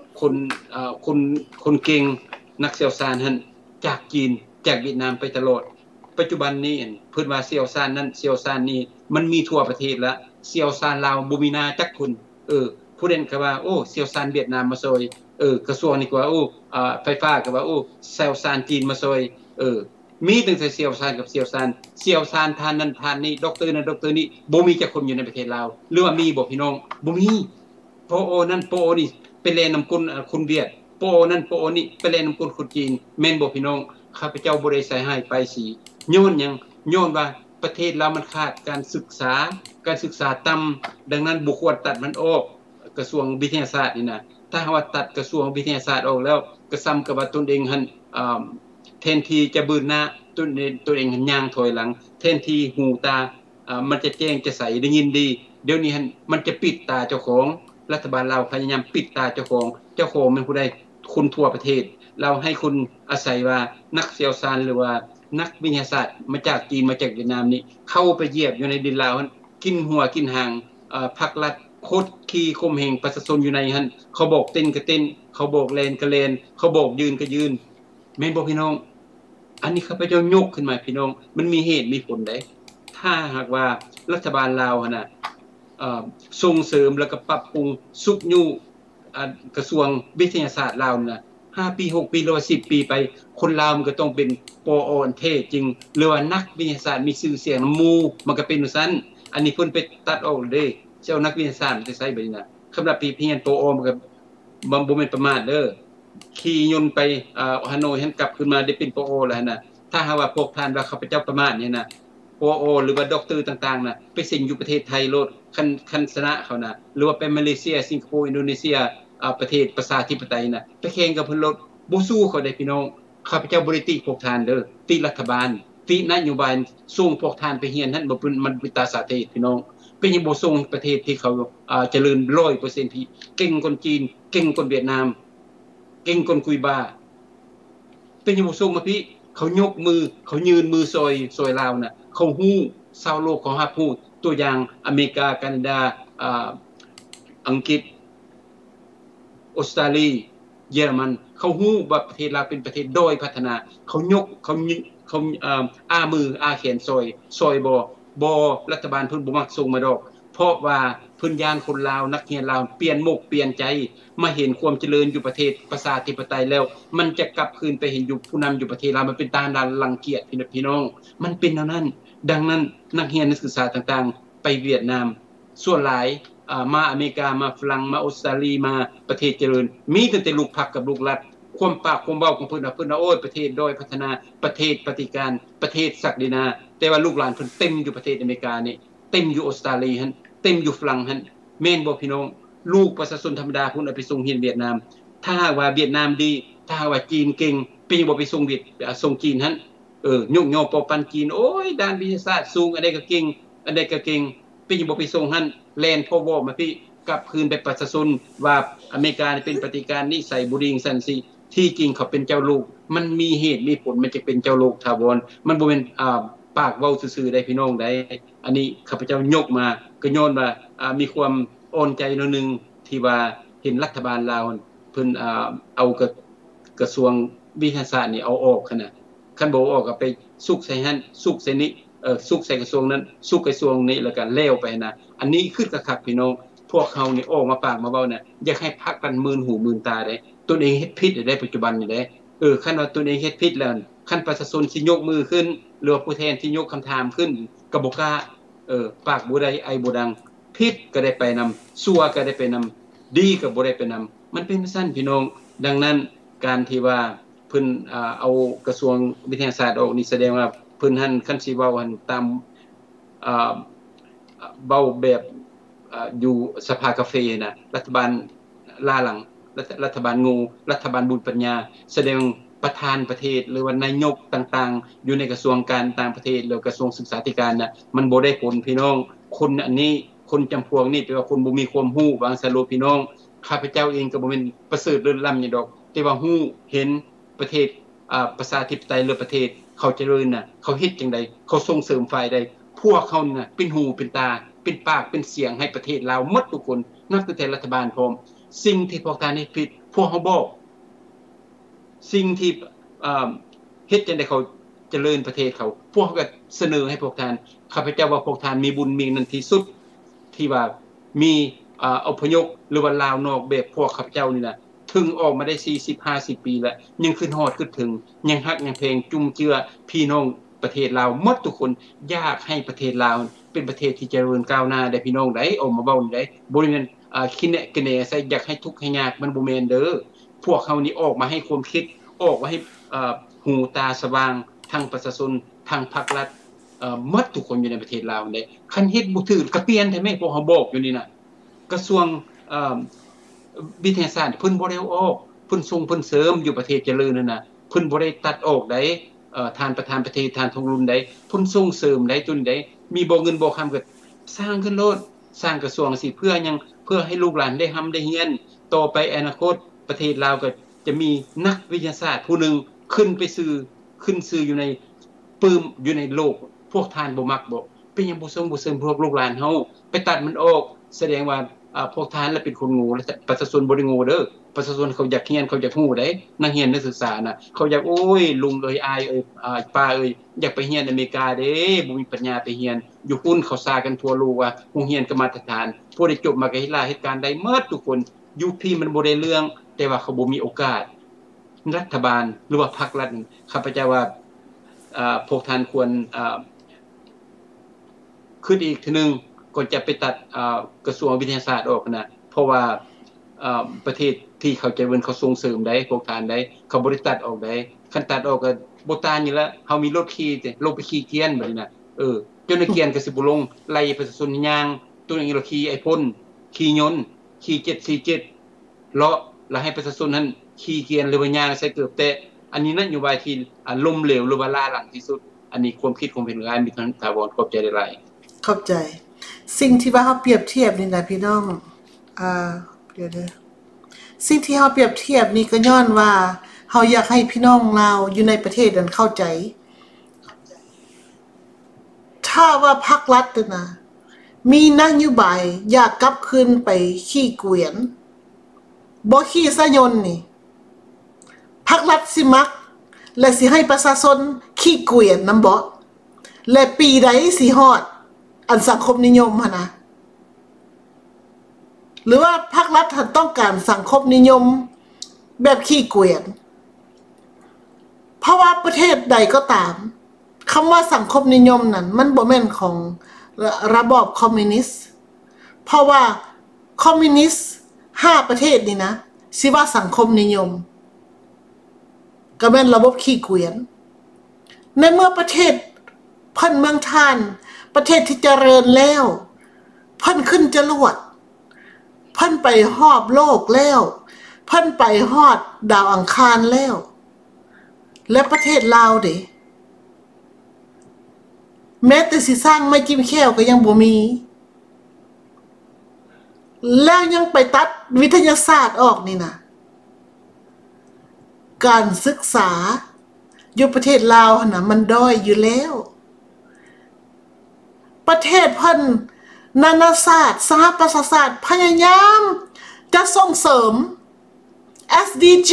Speaker 6: คนเก่งนักเชี่ยวชาญหั่นจากจีนจากเวียดนามไปตลอดปัจจุบันนี้เพิ่นว่าเชี่ยวชาญนั้นเชี่ยวชาญนี้มันมีทั่วประเทศแล้วเชี่ยวชาญลาวบ่มีนาจักคนผู้เด่นก็ว่าโอ้เชี่ยวชาญเวียดนามมาซอยกระทรวงนี่ก็ว่าโอ้ไฟฟ้าก็ว่าโอ้เชี่ยวชาญจีนมาซอยมีตั้งแต่เชี่ยวชาญกับเชี่ยวชาญทานนั้นทานนี้ด็อกเตอร์นั้นด็อกเตอร์นี้บ่มีจักคนอยู่ในประเทศลาวหรือว่ามีบ่พี่น้องบ่มีปอนั้นปอนี่ไปแลนำคนเวียดปอนั้นปอนี่ไปแลนำคนจีนแม่นบ่พี่น้องข้าพเจ้าบ่ได้ใส่ให้ไปสีย้อนหยังย้อนว่าประเทศลาวมันขาดการศึกษาต่ำดังนั้นบ่ควรตัดมันออกกระทรวงวิทยาศาสตร์นี่นะถ้าว่าตัดกระทรวงวิทยาศาสตร์ออกแล้วก็ซ้ำกับว่าตนเองหั่นแทนที่จะบืนหน้าตัวเองย่างถอยหลังแทนที่หูตามันจะแจ้งจะใสได้ยินดีเดี๋ยวนี้มันจะปิดตาเจ้าของรัฐบาลเราพยายามปิดตาเจ้าของเป็นผู้ใดคนทั่วประเทศเราให้คุณอาศัยว่านักเชี่ยวชาญหรือว่านักวิทยาศาสตร์มาจากจีนมาจากเวียดนามนี่เข้าไปเหยียบอยู่ในดินลาวกินหัวกินหางพักลัดโคตรขี้คมเหงประชาชนอยู่ในหั่นเขาบอกเต้นก็เต้นเขาบอกแลนก็แลนเขาบอกยืนก็ยืนแม่นบ่พี่น้องอันนี้ข้าพเจ้ายกขึ้นมาพี่น้องมันมีเหตุมีผลได้ถ้าหากว่ารัฐบาลลาวน่ะส่งเสริมแล้วก็ปรับปรุงสุขอยู่กระทรวงวิทยาศาสตร์ลาวน่ะ5ปี6ปีหรือว่า10ปีไปคนลาวมันก็ต้องเป็นปออันเท่จริงหรือว่านักวิทยาศาสตร์มีชื่อเสียงนำหมู่มันก็เป็นซั่นอันนี้เพิ่นไปตัดออกเด้เจ้านักวิทยาศาสตร์จะใช้แบบนี้น่ะสำหรับปีเพียนปอมันก็บ่แม่นประมาทเด้อขี่ยนต์ไปฮานอยหันกลับขึ้นมาได้เป็นปอแล้วน่ะถ้าหากว่าพวกท่านว่าข้าพเจ้าประมาทเนี่ยน่ะปอหรือว่าด็อกเตอร์ต่างๆน่ะไปเซ็นอยู่ประเทศไทยโลดคันชนะเขาน่ะหรือว่าไปมาเลเซียสิงคโปร์อินโดนีเซียประเทศประชาธิปไตยน่ะไปแข่งกับเพิ่นโลดบ่สู้เขาได้พี่น้องข้าพเจ้าบ่ได้ติพวกท่านเด้อติรัฐบาลตินโยบายส่งพวกท่านไปเรียนนั้นบ่เป็นมันเป็นตาสาเทศพี่น้องเป็นยังบ่ส่งประเทศที่เขาเจริญ 100% พี่เก่งคนจีนเก่งคนเวียดนามเก่งคนคุยบาเป็นยังบ่ส่งมาพี่เขายกมือเขายืนมือซอยลาวน่ะเขาฮู้ชาวโลกเขารับรู้ตัวอย่างอเมริกาแคนาดาอังกฤษออสเตรเลียเยอรมันเขาฮู้ว่าประเทศลาวเป็นประเทศด้อยพัฒนาเขายกเขามือแขนซอยบ่รัฐบาลเพิ่นบ่มักส่งมาดอกเพราะว่าเพิ่นย่านคนลาวนักเรียนลาวเปลี่ยนมุกเปลี่ยนใจมาเห็นความเจริญอยู่ประเทศประชาธิปไตยแล้วมันจะกลับคืนไปเห็นอยู่ผู้นำอยู่ประเทศลาวมันเป็นตารังเกียจพี่น้องมันเป็นเท่านั้นดังนั้นนักเรียนนักศึกษาต่างๆไปเวียดนามส่วนหลายมาอเมริกามาฝรั่งมาออสเตรเลียมาประเทศเจริญมีแต่ลูกพรรคกับลูกรัฐความปากความเว้าของเพิ่นโอ้ยประเทศด้อยพัฒนาประเทศปฏิการประเทศศักดินาแต่ว่าลูกหลานเพิ่นเต็มอยู่ประเทศอเมริกานี่เต็มอยู่ออสเตรเลียหั่นเต็มอยู่ฝรั่งหั่นแม่นบ่พี่น้องลูกประชาชนธรรมดาเพิ่นเอาไปส่งเรียนเวียดนามถ้าว่าเวียดนามดีถ้าว่าจีนเก่งเป็นบ่ไปส่งจีนหั่นยุกย่อปอปันจีนโอ้ยด้านวิทยาศาสตร์สูงอันใดก็เก่งเป็นบ่ไปส่งหั่นแลนพ่อบ่มาพี่กลับคืนไปประชาชนว่าอเมริกาเป็นปฏิการนิสัยบุริงสันสิที่จริงเขาเป็นเจ้าลูกมันมีเหตุมีผลมันจะเป็นเจ้าลูกถาวรมันบ่แม่นปากเว้าซื่อๆได้พี่น้องได้อันนี้ข้าพเจ้ายกมาก็ย้อนว่ามีความอ่อนใจหน่อยนึงที่ว่าเห็นรัฐบาลลาวเพิ่นเอากระทรวงวิทยาศาสตร์นี่เอาออกคั่นน่ะคันบ่ออกก็ไปสุกใส่หั่นสุกใส่นี้สุกใส่กระทรวงนั้นสุกกระทรวงนี้แล้วก็แล้วไปนะอันนี้คือคักๆพี่น้องพวกเขานี่ออกมาปากมาเว้าน่ะอยากให้พักกันมื่นหูมื่นตาได้ตนเองเฮ็ดผิดได้ปัจจุบันนี่ได้คันว่าตนเองเฮ็ดผิดแล้วคันประชาชนสิยกมือขึ้นหรือผู้แทนที่ยกคำถามขึ้นก็บ่กล้าปากบ่ได้ไอบ่ดังผิดก็ได้ไปนำชั่วก็ได้ไปนำดีก็บ่ได้ไปนำมันเป็นซั่นพี่น้องดังนั้นการที่ว่าเพิ่นเอากระทรวงวิทยาศาสตร์ออกนี่แสดงว่าเพิ่นหั่นคันสิเว้าหั่นตามเว้าแบบอยู่สภากาแฟน่ะรัฐบาลล้าหลังรัฐบาลงูรัฐบาลบุญปัญญาแสดงประธานประเทศหรือว่านายกต่างๆอยู่ในกระทรวงการต่างประเทศหรือกระทรวงศึกษาธิการน่ะมันบ่ได้ผลพี่น้องคนอันนี้คนจำพวกนี้แปลว่าคนบ่มีความรู้บางสรุปพี่น้องข้าพเจ้าเองก็บ่แม่นประเสริฐเลิศล้ำหยังดอกแต่ว่ารู้เห็นประเทศประชาธิปไตยหรือประเทศเขาเจริญน่ะเขาเฮ็ดจังได๋เขาส่งเสริมฝ่ายใดพวกเขาน่ะเป็นหูเป็นตาเป็นปากเป็นเสียงให้ประเทศลาวหมดทุกคนนับตั้งแต่รัฐบาลพร้อมสิ่งที่พวกท่านเฮ็ดผิดพวกเฮาบอกสิ่งที่เฮ็ดจังได๋เขาเจริญประเทศเขาพวกเขาก็เสนอให้พวกท่านข้าพเจ้าว่าพวกท่านมีบุญมีนันที่สุดที่ว่ามีอพยพหรือว่าลาวนอกแบบพวกข้าพเจ้านี่น่ะถึงออกมาได้40-50 ปีแล้วยังขึ้นฮอดขึ้นถึงยังฮักยังเพลงจุ่มเจือพี่น้องประเทศลาวหมดทุกคนอยากให้ประเทศลาวเป็นประเทศที่เจริญก้าวหน้าได้พี่น้องได้ออกมาเว้าได้บ่แม่นคิดแนะกะแหน่ใส่อยากให้ทุกข์ให้ยากมันบ่แม่นเด้อพวกเขานี่ออกมาให้ความคิดออกมาให้หูตาสว่างทั้งประชาชนทั้งภาครัฐหมดทุกคนอยู่ในประเทศลาวได้คันเฮ็ดบ่ถูกก็เปลี่ยนได้มั้ยพวกเฮาบอกอยู่นี่น่ะกระทรวงวิทยาศาสตร์เพิ่นบ่ได้ออกเพิ่นส่งเพิ่นเสริมอยู่ประเทศเจริญนั่นน่ะเพิ่นบ่ได้ตัดออกได้ทานประธานประเทศทานทงรุนได้เพิ่นส่งเสริมได้จนได้มีบ่เงินบ่คำก็สร้างขึ้นโลดสร้างกระทรวงสิเพื่อหยังเพื่อให้ลูกหลานได้ร่ำได้เรียนต่อไปอนาคตประเทศลาวก็จะมีนักวิทยาศาสตร์ผู้นึงขึ้นชื่ออยู่ในปื้มอยู่ในโลกพวกทานบ่มักบ่เป็นหยังบ่ส่งบ่เสริมพวกลูกหลานเฮาไปตัดมันออกแสดงว่าพวกทานแล้วเป็นคนโง่แล้วประชาชนบ่ได้โง่เด้อประชาชนเขาอยากเรียนเขาอยากรู้ได้นักเรียนนักศึกษาน่ะเขาอยากโอ้ยลุงเอ้ยอายเอ้ยป้าเอ้ยอยากไปเรียนอเมริกาเด้บ่มีปัญญาไปเรียนอยู่พุ่นเขาซากันทั่วโลกว่าโรงเรียนก็มาตรฐานผู้ได้จบมาก็เฮ็ดเหตุการณ์ได้หมดทุกคนอยู่พี่มันบ่ได้เรื่องแต่ว่าเขาบ่มีโอกาสรัฐบาลหรือว่าภาครัฐข้าพเจ้าว่าพวกท่านควรขึ้นอีกทีนึงก็จะไปตัดกระทรวงวิทยาศาสตร์ออกนะเพราะว่าประเทศที่เขาจะเวินเขาส่งเสริมได้โครงการได้เขาบ่ได้ตัดออกได้คันตัดออกก็บ่ตานอยู่แล้วเฮามีรถขี่ลงไปขี่เกียนบัดนี้น่ะจนนักเกียนก็สิบ่ลงไล่ประชาชนย่างตัวนี้เราขี่ไอ้พ่นขี่ยนต์ขี่747เลาะแล้วให้ประชาชนนั้นขี่เกียนหรือว่าย่างใส่เกือบแต่อันนี้นโยบายที่ล้มเหลวหรือว่าล้าหลังที่สุดอันนี้ความคิดของเป็นงานมีทั้งถาวรขอบใจหลาย
Speaker 5: ๆขอบใจสิ่งที่ว่าเฮาเปรียบเทียบนี่นะพี่น้องเดี๋ยวสิ่งที่เฮาเปรียบเทียบนี่ก็ย้อนว่าเฮาอยากให้พี่น้องลาวอยู่ในประเทศนั้นเข้าใจถ้าว่าพรรครัฐนะมีนโยบายอยากกลับคืนไปขี้เกวียนบ่ขี้ซะยนต์นี่พรรครัฐสิมักและสิให้ประชาชนขี้เกวียนนำบ่และปีใดสิฮอดอันสังคมนิยมหั่นนะหรือว่าภาครัฐต้องการสังคมนิยมแบบขี้เกวียนเพราะว่าประเทศใดก็ตามคำว่าสังคมนิยมนั้นมันบ่แม่นของระบอบคอมมิวนิสต์เพราะว่าคอมมิวนิสต์5ประเทศนี่นะสิว่าสังคมนิยมก็แม่นระบบขี้เกวียนในเมื่อประเทศเพิ่นเมืองท่านประเทศที่เจริญแล้วเพิ่นขึ้นจรวดเพิ่นไปฮอบโลกแล้วเพิ่นไปฮอดดาวอังคารแล้วและประเทศลาวเด้แม้แต่สิสร้างไม้จิ้มแค้วก็ยังบ่มีแล้วยังไปตัดวิทยาศาสตร์ออกนี่นะการศึกษาอยู่ประเทศลาวน่ะมันด้อยอยู่แล้วประเทศเพิ่นนานาศาสตร์สหประชาศาสตร์พยายามจะส่งเสริม SDG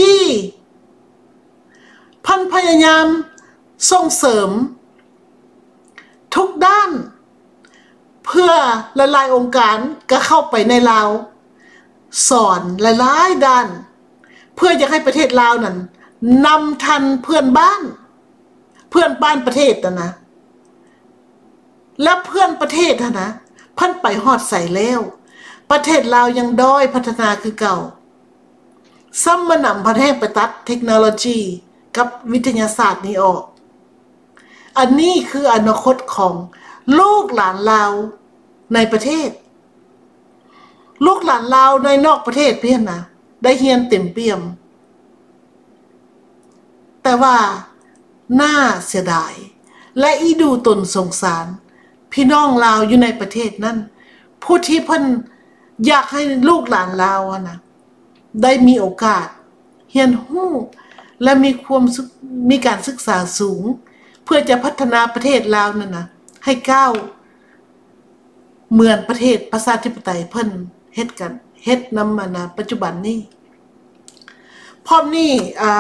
Speaker 5: เพิ่นพยายามส่งเสริมทุกด้านเพื่อหลายๆองค์การก็เข้าไปในลาวสอนหลายๆด้านเพื่อจะให้ประเทศลาวนั้นนำทันเพื่อนบ้านประเทศนะและเพื่อนประเทศนะเพิ่นไปฮอดใส่แล้วประเทศลาวยังด้อยพัฒนาคือเก่าซ้ำมานำพันแห่งไปตัดเทคโนโลยีกับวิทยาศาสตร์นี้ออกอันนี้คืออนาคตของลูกหลานลาวในประเทศลูกหลานลาวในนอกประเทศเพียงนะได้เรียนเต็มเปี่ยมแต่ว่าน่าเสียดายและอีดูตนสงสารพี่น้องลาวอยู่ในประเทศนั้นผู้ที่เพิ่นอยากให้ลูกหลานลาวนะได้มีโอกาสเรียนรู้และมีการศึกษาสูงเพื่อจะพัฒนาประเทศลาวนั่นนะให้ก้าวเหมือนประเทศประชาธิปไตยเพิ่นเฮ็ดนำมานะปัจจุบันนี้พร้อมนี้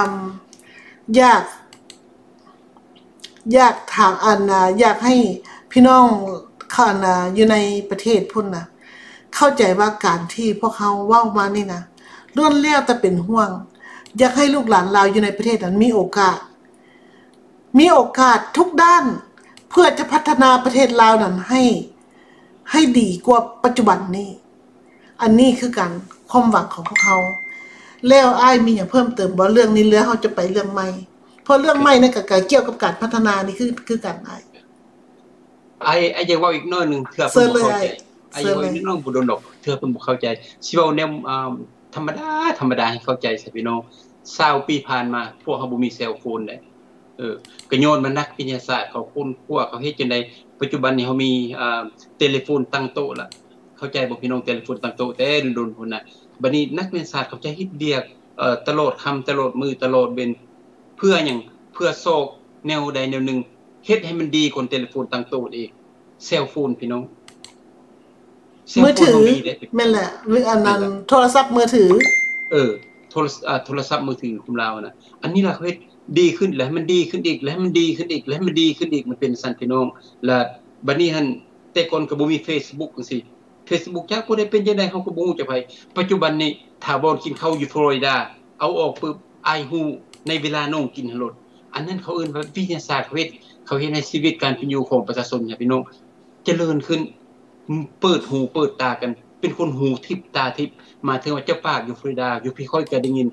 Speaker 5: อยากถามอยากให้พี่น้องอยู่ในประเทศพุ่นนะเข้าใจว่าการที่พวกเขาเว้ามานี่นะล้วนแล้วแต่เป็นห่วงอยากให้ลูกหลานลาวอยู่ในประเทศนั้นมีโอกาสทุกด้านเพื่อจะพัฒนาประเทศลาวนั้นให้ดีกว่าปัจจุบันนี้อันนี้คือการความหวังของพวกเขาแล้วอ้ายมีอย่างเพิ่มเติมบ่เรื่องนี้เฮาจะไปเรื่องใหม่เพราะเรื่องใหม่นั่นก็เกี่ยวกับการพัฒนานี่คือการอ้าย
Speaker 6: อยากเว้าอีกน้อยนึงเทื่อเพิ่นบ่เข้าใจอยากเว้าอีกน้อยบ่โดนดอกเทื่อเพิ่นบ่เข้าใจสิเว้าแนวธรรมดาให้เข้าใจซะพี่น้อง20ปีผ่านมาพวกเฮาบ่มีเซลโฟนได้ก็โยนมานักวิทยาศาสตร์เขาค้นคว้าเขาเฮ็ดจังได๋ปัจจุบันนี้เฮามีเทเลโฟนตั้งโต๊ะละเข้าใจบ่พี่น้องเทเลโฟนตั้งโต๊ะแต่โดนพุ่นน่ะบัดนี้นักวิทยาศาสตร์เขาจะเฮ็ดเวียกตลอดค่ำตลอดมื้อตลอดเว้นเพื่อหยังเพื่อโซกแนวใดแนวหนึ่งเฮ็ดให้มันดีกว่าเทเลโฟนตั้งโต๊ะอีกเซลโฟนพี่น้อง
Speaker 5: มือถือแม่นแหละอันนั้นโทรศัพท์มือถือ
Speaker 6: โทรศัพท์มือถือคุมลาวน่ะอันนี้ล่ะเฮ็ดดีขึ้นแล้วมันดีขึ้นอีกแล้วมันดีขึ้นอีกแล้วมันดีขึ้นอีกมันเป็นซั่นพี่น้องแล้วบัดนี้หั่นแต่ก่อนก็บ่มี Facebook จังซี่ Facebook จักบ่ได้เป็นจังได๋เฮาก็บ่ฮู้จักไผปัจจุบันนี้ถ้าบ่กินข้าวอยู่ฟลอริดาเอาออกปึ๊บอายฮู้ในเวลาน้องกินหั่นโลดอันนั้นเขาเอิ้นว่าวิทยาศาสตร์เขาเฮ็ดให้ชีวิตการเป็นอยู่ของประชาชนพี่น้องเจริญขึ้นเปิดหูเปิดตากันเป็นคนหูทิพตาทิพมาถึงว่าเจ้าปากอยู่ฟลอริดาอยู่พี่ค่อยก็ได้ยิน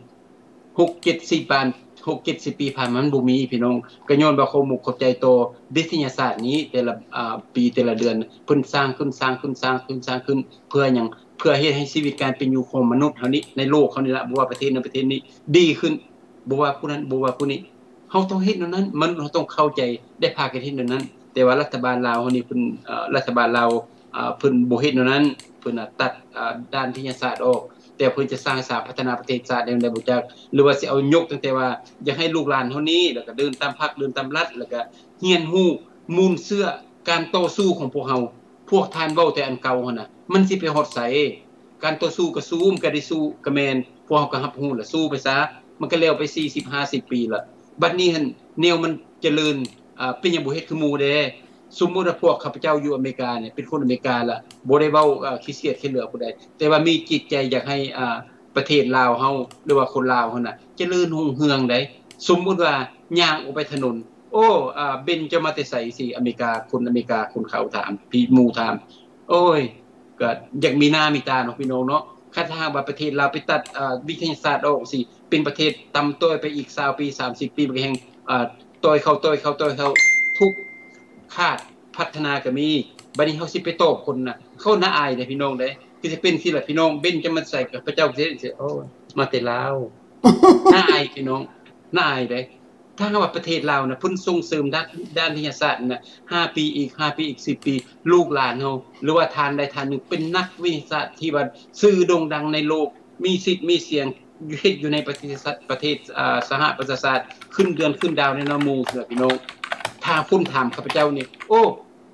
Speaker 6: 6-70 ปีผ่านมามันบ่มีพี่น้องก็ย้อนว่าเขามุกเข้าใจโตวิทยาศาสตร์นี้แต่ละปีแต่ละเดือนเพิ่นสร้างขึ้นเพื่อหยังเพื่อเฮ็ดให้ชีวิตการเป็นอยู่ของมนุษย์เฮานี้ในโลกเฮานี่ล่ะบ่ว่าประเทศนั้นประเทศนี้ดีขึ้นบ่ว่าผู้นั้นบ่ว่าผู้นี้เฮาต้องเฮ็ดแนวนั้นมันเราต้องเข้าใจได้พากันเฮ็ดแนวนั้นแต่ว่ารัฐบาลลาวเฮานี่เพิ่นรัฐบาลลาวเพิ่นบ่เฮ็ดแนวนั้นเพิ่นตัดด้านวิทยาศาสตร์ออกแต่เพิ่นจะสร้างพัฒนาประเทศชาติได้บ่จักหรือว่าสิเอายกตั้งแต่ว่าอยากให้ลูกหลานเฮานี้แล้วก็เดินตามพรรคเดินตามรัฐแล้วก็เรียนรู้มูลเชื่อการต่อสู้ของพวกเฮาพวกท่านเว้าแต่อันเก่าหั่นน่ะมันสิไปฮอดไสการต่อสู้ก็สู้ก็ได้สู้ก็แม่นพวกเฮาก็รับรู้แล้วสู้ไปซะมันก็แล้วไป40-50 ปีละบัดนี้หั่นแนวมันเจริญเป็นหยังบ่เฮ็ดคือหมู่เด้สมมุติว่าพวกข้าพเจ้าอยู่อเมริกาเนี่ยเป็นคนอเมริกาล่ะบ่ได้เว้าขี้เสียดขี้เหลือผู้ใดแต่ว่ามีจิตใจอยากให้ประเทศลาวเฮาหรือว่าคนลาวเฮาน่ะเจริญรุ่งเรืองได้สมมุติว่าย่างออกไปถนนโอ้เบนจะมาแต่ไสสิอเมริกาคนเขาถามพี่หมู่ถามโอ้ยก็อยากมีหน้ามีตาเนาะพี่น้องเนาะถ้าหากว่าประเทศลาวไปตัดวิทยาศาสตร์ออกสิเป็นประเทศต่ำต้อยไปอีก20ปี30ปีมันก็แฮงต้อยเข้าทุกคาดพัฒนาก็มีบัดนี้เฮาสิไปตอบคนน่ะเขาน่าอายเด้พี่น้องเด้คือสิเป็นสิล่ะพี่น้องเบนจะมาใส่กับพระเจ้าสิโอ้มาแต่ลาวน่าอายพี่น้องน่าอายเด้ถ้าว่าประเทศลาวน่ะเพิ่นส่งเสริมด้านวิทยาศาสตร์น่ะ5 ปีอีก10 ปีลูกหลานเฮาหรือว่าทานใดทานหนึ่งเป็นนักวิทยาศาสตร์ที่ว่าชื่อโด่งดังในโลกมีสิทธิ์มีเสียงอยู่ในประเทศสหประชาชาติขึ้นเดือนขึ้นดาวในหมู่พี่น้องถ้าคุณถามข้าพเจ้านี่โอ้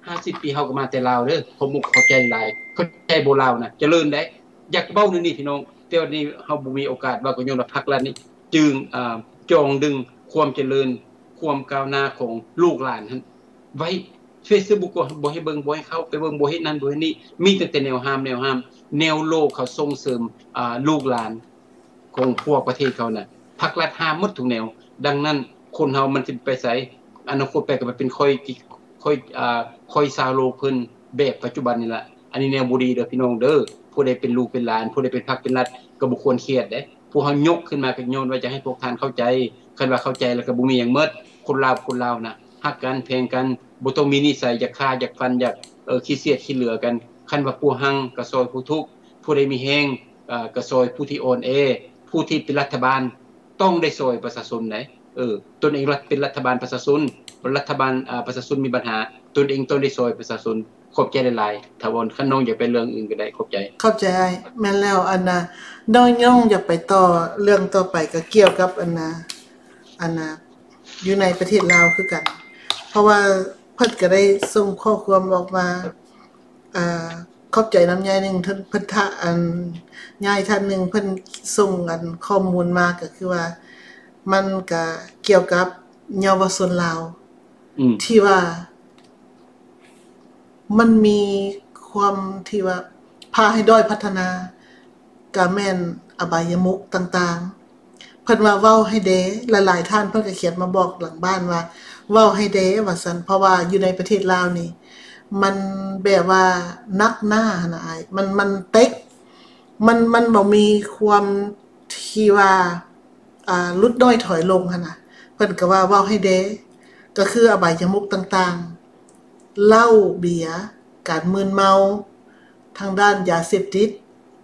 Speaker 6: 50ปีเฮาก็มาแต่ลาวเด้อผมบ่เข้าใจหลายเข้าใจบ่ลาวนะเจริญได้อยากเว้านี่พี่น้องแต่วันนี้เฮาบ่มีโอกาสว่าก็ย้อนว่าพรรครัฐนี่จึงจองดึงความเจริญความก้าวหน้าของลูกหลานหั่นไว้ Facebook ก็บ่ให้เบิ่งบ่ให้เข้าไปเบิ่งบ่เฮ็ดนั่นบ่เฮ็ดนี่มีแต่แนวห้ามแนวโลกเขาส่งเสริมลูกหลานของพวกประเทศเขาน่ะพรรครัฐห้ามหมดทุกแนวดังนั้นคนเฮามันสิไปไสอนาคตไปก็เป็นค่อยซาโลกเพิ่นแบบปัจจุบันนี่ล่ะอันนี้แนวบ่ดีเด้อพี่น้องเด้อผู้ใดเป็นลูกเป็นหลานผู้ใดเป็นพรรคเป็นรัฐก็บ่ควรเครียดเด้ผู้เฮายกขึ้นมาก็ย้อนว่าจะให้พวกท่านเข้าใจคันว่าเข้าใจแล้วก็บ่มีหยังหมดคนลาวน่ะฮักกันแพงกันบ่ต้องมีนิสัยอยากฆ่าอยากฟันอยากขี้เสียดขี้เหลือกันคันว่าผู้หังก็ซอยผู้ทุกข์ผู้ใดมีแฮงก็ซอยผู้ที่อ่อนแอผู้ที่เป็นรัฐบาลต้องได้ซอยประชาชนได้ตนเองเป็นรัฐบาลประชาชนรัฐบาลประชาชนมีปัญหาตนเองต้องได้ซอยประชาชนขอบใจหลายๆถ้าวนคันน้องอยากไปเรื่องอื่นก็ได้ขอบใจ
Speaker 5: แม่นแล้วอันน่ะน้องย่องอยากไปต่อเรื่องต่อไปก็เกี่ยวกับอันน่ะอยู่ในประเทศลาวคือกันเพราะว่าเพิ่นก็ได้ส่งข้อความออกมาขอบใจน้ำยายนึงเพิ่นยายท่านนึงเพิ่นส่งอันข้อมูลมาก็คือว่ามันก็เกี่ยวกับเยาวชนลาวที่ว่ามันมีความที่ว่าพาให้ด้อยพัฒนากะแม่นอบายมุขต่างๆเพิ่นว่าเว้าให้เด้หลายๆท่านเพิ่นก็เขียนมาบอกหลังบ้านว่าเว้าให้เด้ว่าซั่นเพราะว่าอยู่ในประเทศลาวนี่มันแบบว่านักหน้านะอ้ายมันเต็กมันบ่มีความที่ว่าลดน้อยถอยลงหั่นน่ะเพิ่นก็ว่าเว้าให้เด้ก็คืออบายมุขต่างๆเหล้าเบียร์การมึนเมาทางด้านยาเสพติด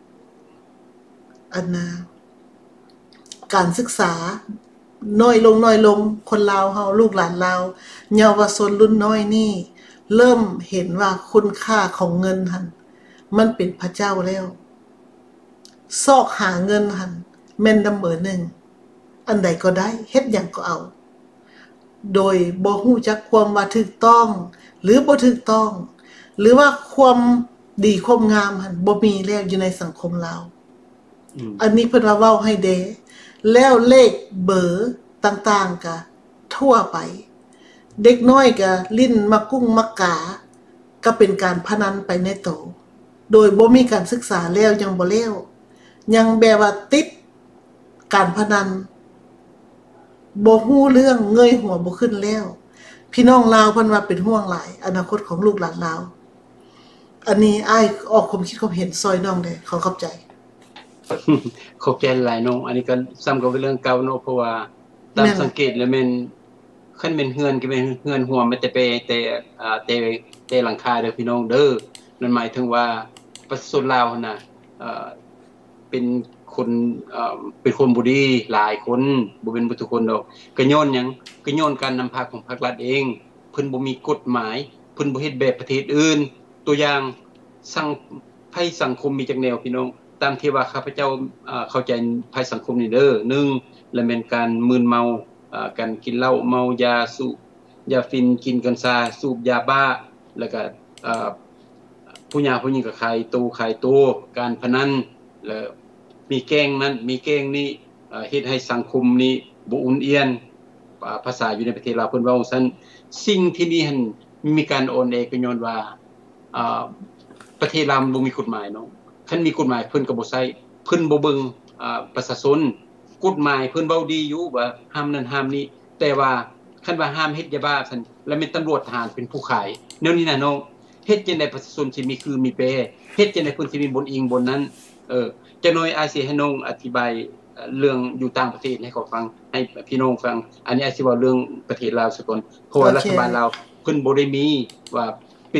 Speaker 5: การศึกษาน้อยลงคนลาวเฮาลูกหลานลาวเยาวชนรุ่นน้อยนี่เริ่มเห็นว่าคุณค่าของเงินหั่นมันเป็นพระเจ้าแล้วซอกหาเงินหั่นแม่นดัมเบอร์1อันใดก็ได้เฮ็ดหยังก็เอาโดยบ่ฮู้จักความว่าถูกต้องหรือบ่ถูกต้องหรือว่าความดีความงามหั่นบ่มีแล้วอยู่ในสังคมลาวอันนี้เพิ่นว่าเว้าให้เดแล้วเลขเบอร์ต่างๆก็ทั่วไปเด็กน้อยก็ลิ้นมากุ้งมักกาก็เป็นการพนันไปในโตโดยบ่มีการศึกษาแล้วยังบ่แล้วยังแบบว่าติดการพนันบ่ฮู้เรื่องเงยหัวบ่ขึ้นแล้วพี่น้องลาวเพิ่นว่าเป็นห่วงหลายอนาคตของลูกหลานลาวอันนี้อ้ายออกความคิดความเห็นซอยน้องได้ขอขอบใจ
Speaker 6: ขอบใจหลายน้องอันนี้ก็ซ้ำกับเรื่องเก่าเนาะเพราะว่าตามสังเกตแล้วแม่นคันแม่นเฮือนก็แม่นเฮือนหัวมันแต่หลังคาเด้อพี่น้องเด้อนั่นหมายถึงว่าประชาชนลาวน่ะเป็นคนบ่ดีหลายคนบ่เป็นทุกคนดอกก็ย้อนหยังก็ย้อนการนำพาของภาครัฐเองเพิ่นบ่มีกฎหมายเพิ่นบ่เฮ็ดแบบประเทศอื่นตัวอย่างภัยสังคมมีจักแนวพี่น้องตามที่ว่าข้าพเจ้าเข้าใจภัยสังคมนี่เด้อ1และแม่นการมึนเมาการกินเหล้าเมายาสูบยาฟินกินกัญชาสูบยาบ้าแล้วก็ผู้หญิงก็ขายตู้การพนันแล้วมีแกงนั้นมีแกงนี้เฮ็ดให้สังคมนี้บ่อุ่นเอียนภาษาอยู่ในประเทศลาวเพิ่นเว้าซั่นสิ่งที่นี่หั่นมีการโอนเอกก็ย้อนว่าประเทศลาวบ่มีกฎหมายเนาะคันมีกฎหมายเพิ่นก็บ่ใช้เพิ่นบ่เบิ่งประชาชนกฎหมายเพิ่นเว้าดีอยู่ว่าห้ามนั้นห้ามนี้แต่ว่าคันว่าห้ามเฮ็ดยาบ้าซั่นแล้วมีตำรวจทหารเป็นผู้ขายแนวนี้น่ะน้องเฮ็ดจังได๋ประชาชนสิมีคือมีแปรเฮ็ดจังได๋เพิ่นสิมีบนอิงบนนั้นจะน้อยอาสิให้น้องอธิบายเรื่องอยู่ต่างประเทศให้เขาฟังให้พี่น้องฟังอันนี้อาสิเว้าเรื่องประเทศลาวซะก่อนเพราะว่ารัฐบาลลาวเพิ่นบ่ได้มีว่า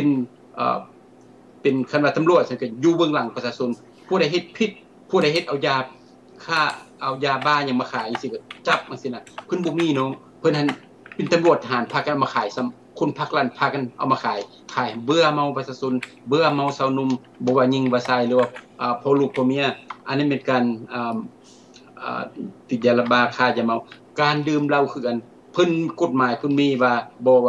Speaker 6: เป็นคันว่าตำรวจซั่นก็อยู่เบื้องหลังประชาชนผู้ใดเฮ็ดผิดผู้ใดเฮ็ดเอายาบ้าหยังมาขายจังซี่ก็จับจังซี่น่ะเพิ่นบ่มีน้องเพิ่นหั่นเป็นตำรวจทหารพากันมาขายซ้ำคนภาครัฐพากันเอามาขายเบื่อเมาประชาชนเบื่อเมาสาวหนุ่มบ่ว่าหญิงว่าชายหรือว่าพ่อลูกพ่อเมียอันนี้เป็นการติดยาบ้าฆ่ายาเมาการดื่มเหล้าคือกันเพิ่นกฎหมายเพิ่นมีว่าบ่ว่า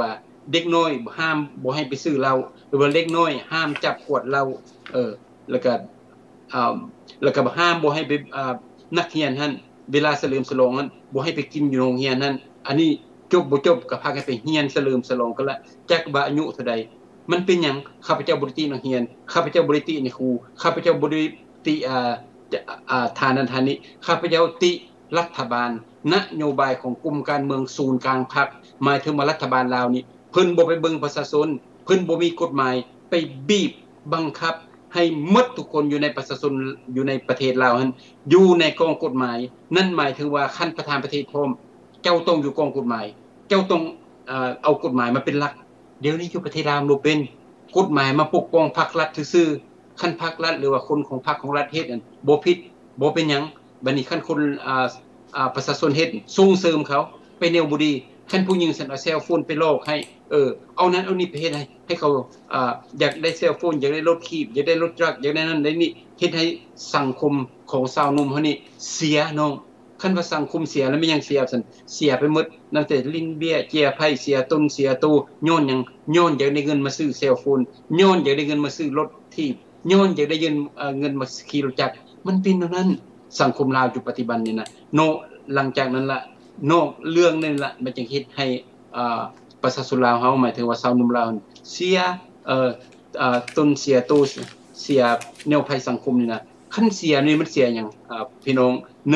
Speaker 6: เด็กน้อยห้ามบ่ให้ไปซื้อเหล้าหรือว่าเด็กน้อยห้ามจับขวดเหล้าแล้วก็ห้ามบ่ให้ไปนักเรียนหั่นเวลาเฉลิมฉลองนั้นบ่ให้ไปกินอยู่โรงเรียนนั้นอันนี้จบบ่จบก็พากันไปเรียนเฉลิมฉลองกันละจักว่าอายุเท่าใดมันเป็นหยังข้าพเจ้าบ่ได้ตินักเรียนข้าพเจ้าบ่ได้ติในครูข้าพเจ้าบ่ได้ติทานนั้นทานนี้ข้าพเจ้าติรัฐบาลนโยบายของกลุ่มการเมืองศูนย์กลางพรรคหมายถึงว่ารัฐบาลลาวนี่เพิ่นบ่ไปเบิ่งประชาชนเพิ่นบ่มีกฎหมายไปบีบบังคับให้หมดทุกคนอยู่ในประชาชนอยู่ในประเทศลาวนั้นอยู่ในกองกฎหมายนั่นหมายถึงว่าคันประธานประเทศพร้อมเจ้าต้องอยู่กองกฎหมายเจ้าต้องเอากฎหมายมาเป็นหลักเดี๋ยวนี้อยู่ประเทศลาวบ่เป็นกฎหมายมาปกป้องพรรครัฐซื่อๆคันพรรครัฐหรือว่าคนของพรรคของรัฐเฮ็ดนั่นบ่ผิดบ่เป็นหยังบัดนี้คันคนประชาชนเฮ็ดส่งเสริมเขาไปแนวบ่ดีคันผู้หญิงสั่นเอาเซลโฟนไปลอกให้เอานั้นเอานี่ไปเฮ็ดให้เขาอยากได้เซลโฟนอยากได้รถคีบอยากได้รถจักรอยากได้นั้นได้นี่เฮ็ดให้สังคมของชาวนุ่มเฮานี่เสียน้องคันว่าสังคมเสียแล้วมันยังเสียซั่นเสียไปหมดตั้งแต่ลิ้นเบี้ยเจียไผเสียต้นเสียตูย้อนหยังย้อนอยากได้เงินมาซื้อเซลโฟนย้อนอยากได้เงินมาซื้อรถทีบย้อนอยากได้เงินมาขี่รถจักรมันเป็นเท่านั้นสังคมลาวอยู่ปัจจุบันนี่นะหลังจากนั้นล่ะเรื่องนั้นล่ะมันจึงเฮ็ดให้ประชาชนลาวเฮาหมายถึงว่าชาวนุ่มลาวเสียต้นเสียตูเสียแนวภัยสังคมนี่นะคันเสียนี่มันเสียหยังพี่น้อง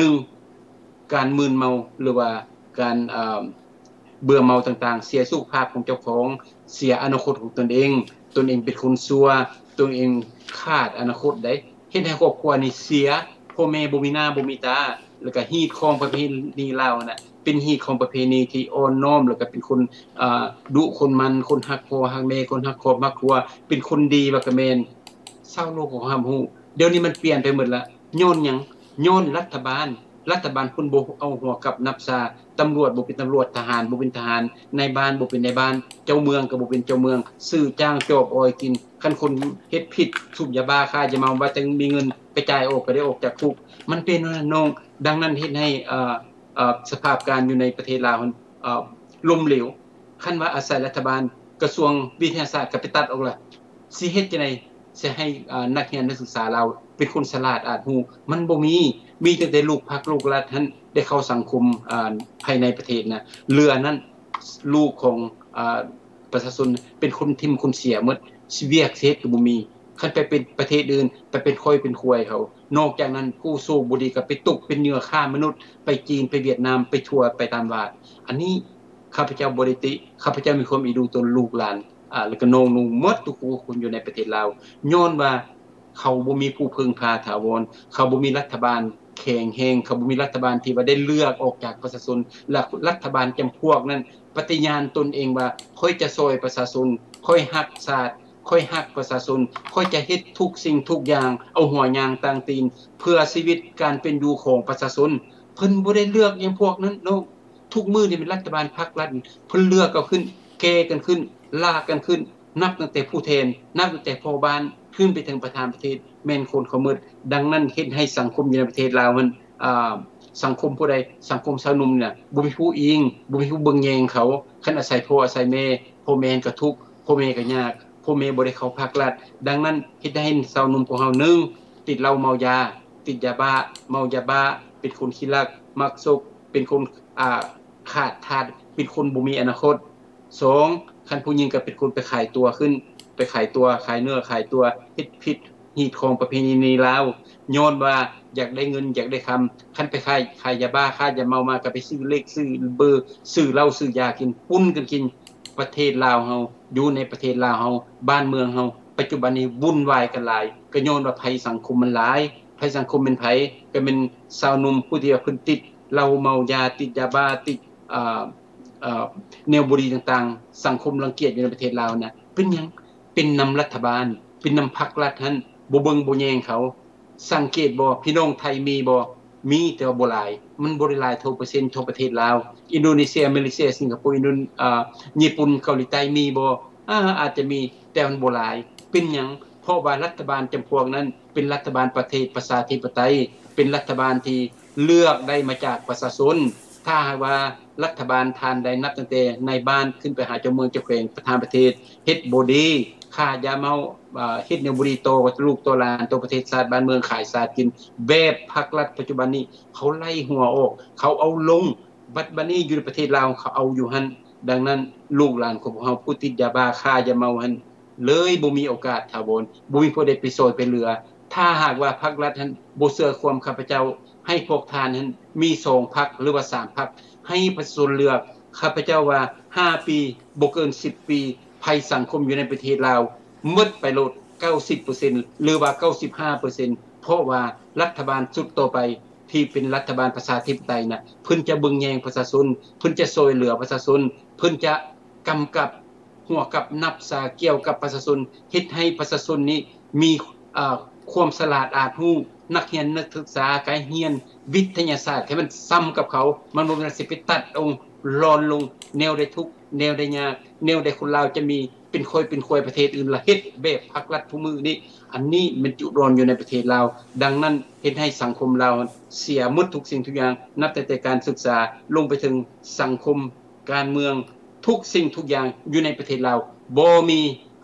Speaker 6: 1การมึนเมาหรือว่าการเบื่อเมาต่างๆเสียสุขภาพของเจ้าของเสียอนาคตของตนเองเป็นคนซัวตนเองขาดอนาคตได้เฮ็ดให้ครอบครัวนี่เสียพ่อแม่บ่มีหน้าบ่มีตาแล้วก็ฮีตของประเพณีลาวน่ะเป็นฮีตของประเพณีที่อ่อนน้อมแล้วก็เป็นคนดุคนมันคนฮักพ่อฮักแม่คนฮักครอบครัวเป็นคนดีว่าก็แม่นชาวโลกของเฮาฮู้เดี๋ยวนี้มันเปลี่ยนไปหมดละย้อนหยังย้อนรัฐบาลเพิ่นบ่เอาหัวกับนับซาตำรวจบ่เป็นตำรวจทหารบ่เป็นทหารในบ้านบ่เป็นในบ้านเจ้าเมืองก็บ่เป็นเจ้าเมืองซื้อจ้างจอบอ้อยกินคันคนเฮ็ดผิดสูบยาบ้าค้ายาเมาว่าจังมีเงินไปจ่ายออกก็ได้ออกจากคุกมันเป็นน้องดังนั้นเฮ็ดให้สภาพการอยู่ในประเทศลาวล้มเหลวคันว่าอาศัยรัฐบาลกระทรวงวิทยาศาสตร์ก็ไปตัดออกล่ะสิเฮ็ดจังได๋สิให้นักเรียนนักศึกษาเราเป็นคนฉลาดอาจรู้มันบ่มีตั้งแต่ลูกพรรคลูกรัฐนั้นได้เข้าสังคมภายในประเทศนะเรือนั้นลูกของประชาชนเป็นคนทิ่มคนเสียหมดเวียกเฮ็ดก็บ่มีคันไปเป็นประเทศอื่นไปเป็นค่อยเป็นควยเขานอกจากนั้นกู้สู้บ่ดีก็ไปตกเป็นเหยื่อฆ่ามนุษย์ไปจีนไปเวียดนามไปทั่วไปตามวาดอันนี้ข้าพเจ้าบ่ได้ติข้าพเจ้ามีความอีดูตนลูกหลานแล้วก็น้องนุ่งหมดทุกคนอยู่ในประเทศลาวย้อนว่าเขาบ่มีผู้พึ่งพาถาวรเขาบ่มีรัฐบาลแข็งแรงเขาบ่มีรัฐบาลที่ว่าได้เลือกออกจากประชาชนและรัฐบาลจำพวกนั้นปฏิญาณตนเองว่าค่อยจะช่วยประชาชนค่อยรักชาติค่อยรักประชาชนค่อยจะเฮ็ดทุกสิ่งทุกอย่างเอาหัวยางต่างตีนเพื่อชีวิตการเป็นอยู่ของประชาชนเพิ่นบ่ได้เลือกอย่างพวกนั้นเนาะทุกมื้อนี่เป็นรัฐบาลพรรครัฐเพิ่นเลือกเอาขึ้นแก้กันขึ้นลากกันขึ้นนับตั้งแต่ผู้แทนนับตั้งแต่พ่อบ้านขึ้นไปถึงประธานประเทศแม่นคนเขามืดดังนั้นเฮ็ดให้สังคมอยู่ในประเทศลาวมันสังคมผู้ใดสังคมชาวนุ่มเนี่ยบ่มีผู้อิงบ่มีผู้เบิ่งแยงเขาคันอาศัยพ่ออาศัยแม่พ่อแม่ก็ทุกข์พ่อแม่ก็ยากพ่อแม่บ่ได้เข้าภาครัฐดังนั้นเฮ็ดให้ชาวนุ่มของเฮา1ติดเหล้าเมายาติดยาบ้าเมายาบ้าเป็นคนขี้ลักมักซกเป็นคนขาดทาสเป็นคนบ่มีอนาคต2คันผู้หญิงก็เป็นคนไปขายตัวขึ้นไปขายตัวขายเนื้อขายตัวเฮ็ดผิดฮีตของประเพณีลาวย้อนว่าอยากได้เงินอยากได้คำคันไปขายยาบ้าขายยาเมามาก็ไปซื้อเลขซื้อเบอร์ซื้อเหล้าซื้อยากินปุ้นกันกินประเทศลาวเฮาอยู่ในประเทศลาวเฮาบ้านเมืองเฮาปัจจุบันนี้วุ่นวายกันหลายก็ย้อนว่าภัยสังคมมันหลายภัยสังคมเป็นไผก็เป็นชาวหนุ่มผู้ที่เพิ่นติดเหล้าเมายาติดยาบ้าติดแนวบุรีต่างๆสังคมรังเกียจอยู่ในประเทศลาวนะเป็นหยังเป็นนำรัฐบาลเป็นนำพรรครัฐนั้นบ่เบิ่งบ่แยงเขาสังเกตบ่พี่น้องไทยมีบ่มีแต่ว่าบ่หลายมันบ่ได้หลายเท่าเปอร์เซ็นต์ทั่วประเทศลาวอินโดนีเซียมาเลเซียสิงคโปร์ญี่ปุ่นเกาหลีใต้มีบ่อาจจะมีแต่มันบ่หลายเป็นหยังเพราะว่ารัฐบาลจำพวกนั้นเป็นรัฐบาลประเทศประชาธิปไตยเป็นรัฐบาลที่เลือกได้มาจากประชาชนถ้าหากว่ารัฐบาลทานได้นับตั้งแต่ในบ้านขึ้นไปหาเจ้าเมืองเจ้าแขวงประธานประเทศเฮ็ดบ่ดีค่ายาเมาเฮ็ดแนวบุรีโตลูกโตหลานโตประเทศชาติบ้านเมืองขายสาดกินแบบพรรครัฐปัจจุบันนี้เขาไล่หัวออกเขาเอาลงบัดนี้อยู่ในประเทศลาวเขาเอาอยู่หั่นดังนั้นลูกหลานของพวกเฮาผู้ติดยาบ้าค่ายาเมาหั่นเลยบ่มีโอกาสถาวรบ่มีผู้ใดไปซอยไปเหลือถ้าหากว่าพรรครัฐนั้นบ่เชื่อความข้าพเจ้าให้พวกทานนั้นมี2พรรคหรือว่า3พรรคให้ประชาชนเลือกข้าพเจ้าว่า5ปีบ่เกิน10ปีภัยสังคมอยู่ในประเทศลาวหมดไปโลด 90% หรือว่า 95% เพราะว่ารัฐบาลสุดต่อไปที่เป็นรัฐบาลประชาธิปไตยน่ะเพิ่นจะเบิ่งแยงประชาชนเพิ่นจะช่วยเหลือประชาชนเพิ่นจะกำกับหัวกับนับษาเกี่ยวกับประชาชนเฮ็ดให้ประชาชนนี้มีความฉลาดอาจรู้นักเรียนนักศึกษาการเรียนวิทยาศาสตร์ให้มันซ้ำกับเขามันบ่แม่นสิไปตัดองค์รอนลงแนวได้ทุกแนวได้ยากแนวได้คนลาวจะมีเป็นคอยประเทศอื่นละเฮ็ดแบบพรรครัฐผู้มือนี้อันนี้มันจุรอนอยู่ในประเทศลาวดังนั้นเฮ็ดให้สังคมลาวเสียหมดทุกสิ่งทุกอย่างนับแต่การศึกษาลงไปถึงสังคมการเมืองทุกสิ่งทุกอย่างอยู่ในประเทศลาวบ่มี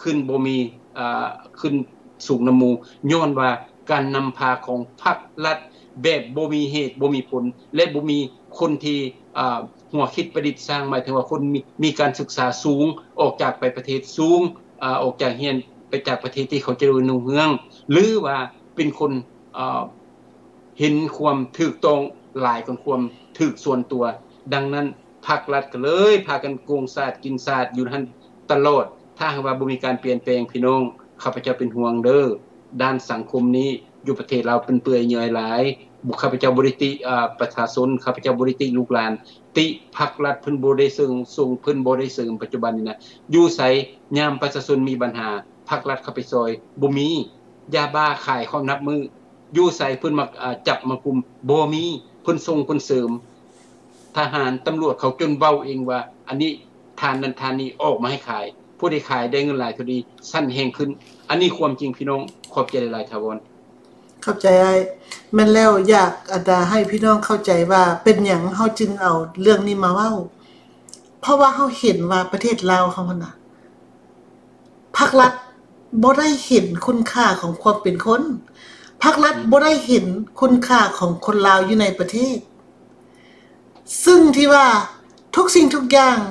Speaker 6: ขึ้นสูงนำหมู่ย้อนว่าการนำพาของพรรครัฐแบบบ่มีเหตุบ่มีผลและบ่มีคนที่หัวคิดประดิษฐ์สร้างหมายถึงว่าคนมีการศึกษาสูงออกจากไปประเทศสูงออกจากเรียนไปจากประเทศที่เขาเจริญรุ่งเรืองหรือว่าเป็นคนเห็นความถูกต้องหลายกว่าความถูกส่วนตัวดังนั้นภาครัฐก็เลยพากันโกงศาสตร์กินศาสตร์อยู่หั่นตลอดถ้าหากว่าบ่มีการเปลี่ยนแปลงพี่น้องข้าพเจ้าเป็นห่วงเด้อด้านสังคมนี้อยู่ประเทศเราเป็นเปื่อยเยื่อยหลายบุข้าพเจ้าบริติประชาชนข้าพเจ้าบริติลูกหลานติภาครัฐเพิ่นบ่ได้ส่งเพิ่นบ่ได้เสริมปัจจุบันนี้นะอยู่ไสยามประชาชนมีปัญหาภาครัฐเข้าไปซอยบ่มียาบ้าขายของนับมืออยู่ไสเพิ่นมาจับมากุมบ่มีเพิ่นส่งเพิ่นเสริมทหารตำรวจเขาจนเว้าเองว่าอันนี้ทานนั้นทานนี้ออกมาให้ขายผู้ใดขายได้เงินหลายเท่าดีสั้นแฮงขึ้นอันนี้ความจริงพี่น้องขอบใจหลายๆทาวร
Speaker 5: เข้าใจอ้ายแม่นแล้วอยากให้พี่น้องเข้าใจว่าเป็นหยังเฮาจึงเอาเรื่องนี้มาเว้าเพราะว่าเฮาเห็นว่าประเทศลาวเขาพุ่นน่ะภาครัฐบ่ได้เห็นคุณค่าของความเป็นคนภาครัฐบ่ได้เห็นคุณค่าของคนลาวอยู่ในประเทศซึ่งที่ว่าทุกสิ่งทุกอย่าง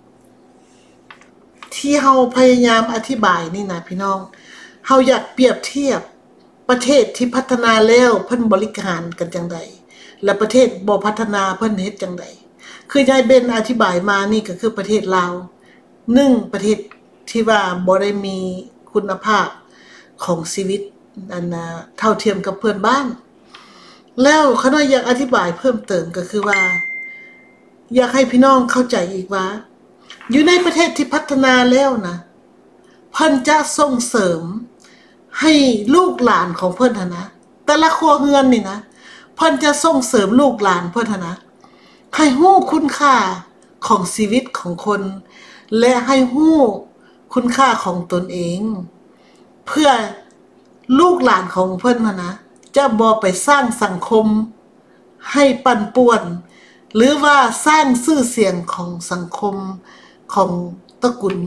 Speaker 5: ที่เฮาพยายามอธิบายนี่นะพี่น้องเฮาอยากเปรียบเทียบประเทศที่พัฒนาแล้วเพิ่นบริหารกันจังไดและประเทศบ่พัฒนาเพิ่นเฮ็ดจังไดคือยายเบนอธิบายมานี่ก็คือประเทศลาว1ประเทศที่ว่าบ่ได้มีคุณภาพของชีวิตอันเท่าเทียมกับเพื่อนบ้านแล้วเขาน้อยอยากอธิบายเพิ่มเติมก็คือว่าอยากให้พี่น้องเข้าใจอีกว่าอยู่ในประเทศที่พัฒนาแล้วนะเพิ่นจะส่งเสริมให้ลูกหลานของเพิ่นนะแต่ละครัวเรือนนี่นะเพิ่นจะส่งเสริมลูกหลานเพิ่นนะให้ฮู้คุณค่าของชีวิตของคนและให้ฮู้คุณค่าของตนเองเพื่อลูกหลานของเพิ่นนะจะบ่ไปสร้างสังคมให้ปั่นป่วนหรือว่าสร้างชื่อเสียงของสังคมของตระกูล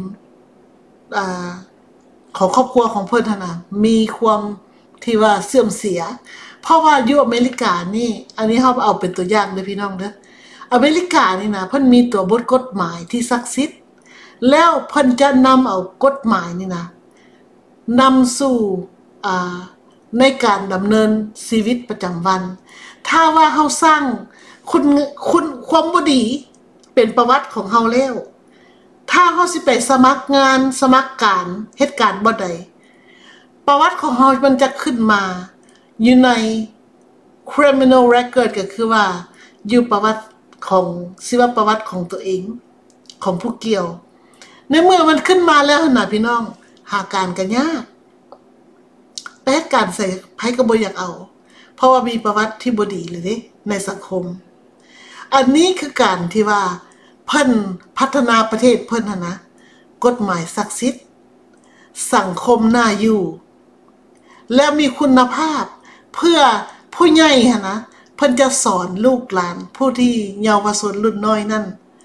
Speaker 5: ของครอบครัวของเพิ่นน่ะมีความที่ว่าเสื่อมเสียเพราะว่าอยู่อเมริกานี่อันนี้เฮาเอาเป็นตัวอย่างเด้อพี่น้องเด้ออเมริกานี่นะเพิ่นมีตัวบทกฎหมายที่ศักดิ์สิทธิ์แล้วเพิ่นจะนำเอากฎหมายนี่นะนำสู่ในการดำเนินชีวิตประจำวันถ้าว่าเฮาสร้างคุณความบ่ดีเป็นประวัติของเฮาแล้วถ้าเฮาสิไปสมัครงานสมัครการเฮ็ดการบ่ได้ประวัติของเฮามันจะขึ้นมาอยู่ใน criminal record ก็คือว่าอยู่ประวัติของชีวประวัติของตัวเองของผู้เกี่ยวในเมื่อมันขึ้นมาแล้วน่ะพี่น้องหาการกันยากแต่การใส่ไผก็บ่อยากเอาเพราะว่ามีประวัติที่บ่ดีเลยเด้ในสังคมอันนี้คือการที่ว่าเพิ่นพัฒนาประเทศเพิ่นนะกฎหมายศักดิ์สิทธิ์สังคมน่าอยู่และมีคุณภาพเพื่อผู้ใหญ่นะเพิ่นจะสอนลูกหลานผู้ที่เยาวชนรุ่นน้อยนั่น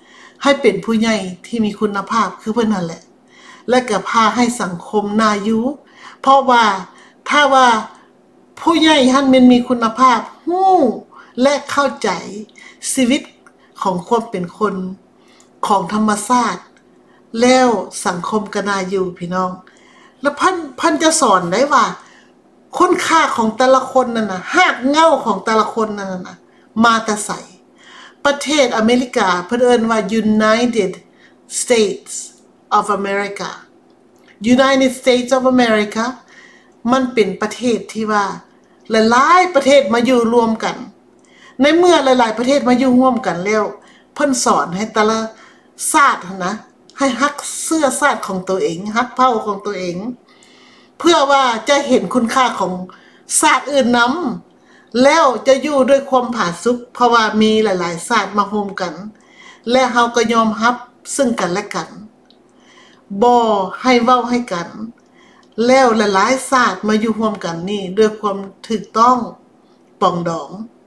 Speaker 5: ให้เป็นผู้ใหญ่ที่มีคุณภาพคือเพิ่นนั่นแหละและก็พาให้สังคมน่าอยู่เพราะว่าถ้าว่าผู้ใหญ่ท่านมีคุณภาพฮู้และเข้าใจชีวิตของความเป็นคนของธรรมชาติแล้วสังคมก็น่าอยู่พี่น้องแล้วพันจะสอนได้ว่าคุณค่าของแต่ละคนนั่นน่ะหากเงาของแต่ละคนนั่นน่ะมาแต่ใสประเทศอเมริกาเพิ่นเอิ้นว่า United States of America United States of America มันเป็นประเทศที่ว่าหลายๆประเทศมาอยู่รวมกันในเมื่อหลายๆประเทศมาอยู่ร่วมกันแล้วเพิ่นสอนให้แต่ละชาตินะให้ฮักเสื้อชาติของตัวเองฮักเผ่าของตัวเองเพื่อว่าจะเห็นคุณค่าของชาติอื่นนำแล้วจะอยู่ด้วยความผาสุกเพราะว่ามีหลายๆชาติมาร่วมกันและเฮาก็ยอมรับซึ่งกันและกันบ่ให้เว้าให้กันแล้วหลายๆชาติมาอยู่ร่วมกันนี่ด้วยความถูกต้องปรองดอง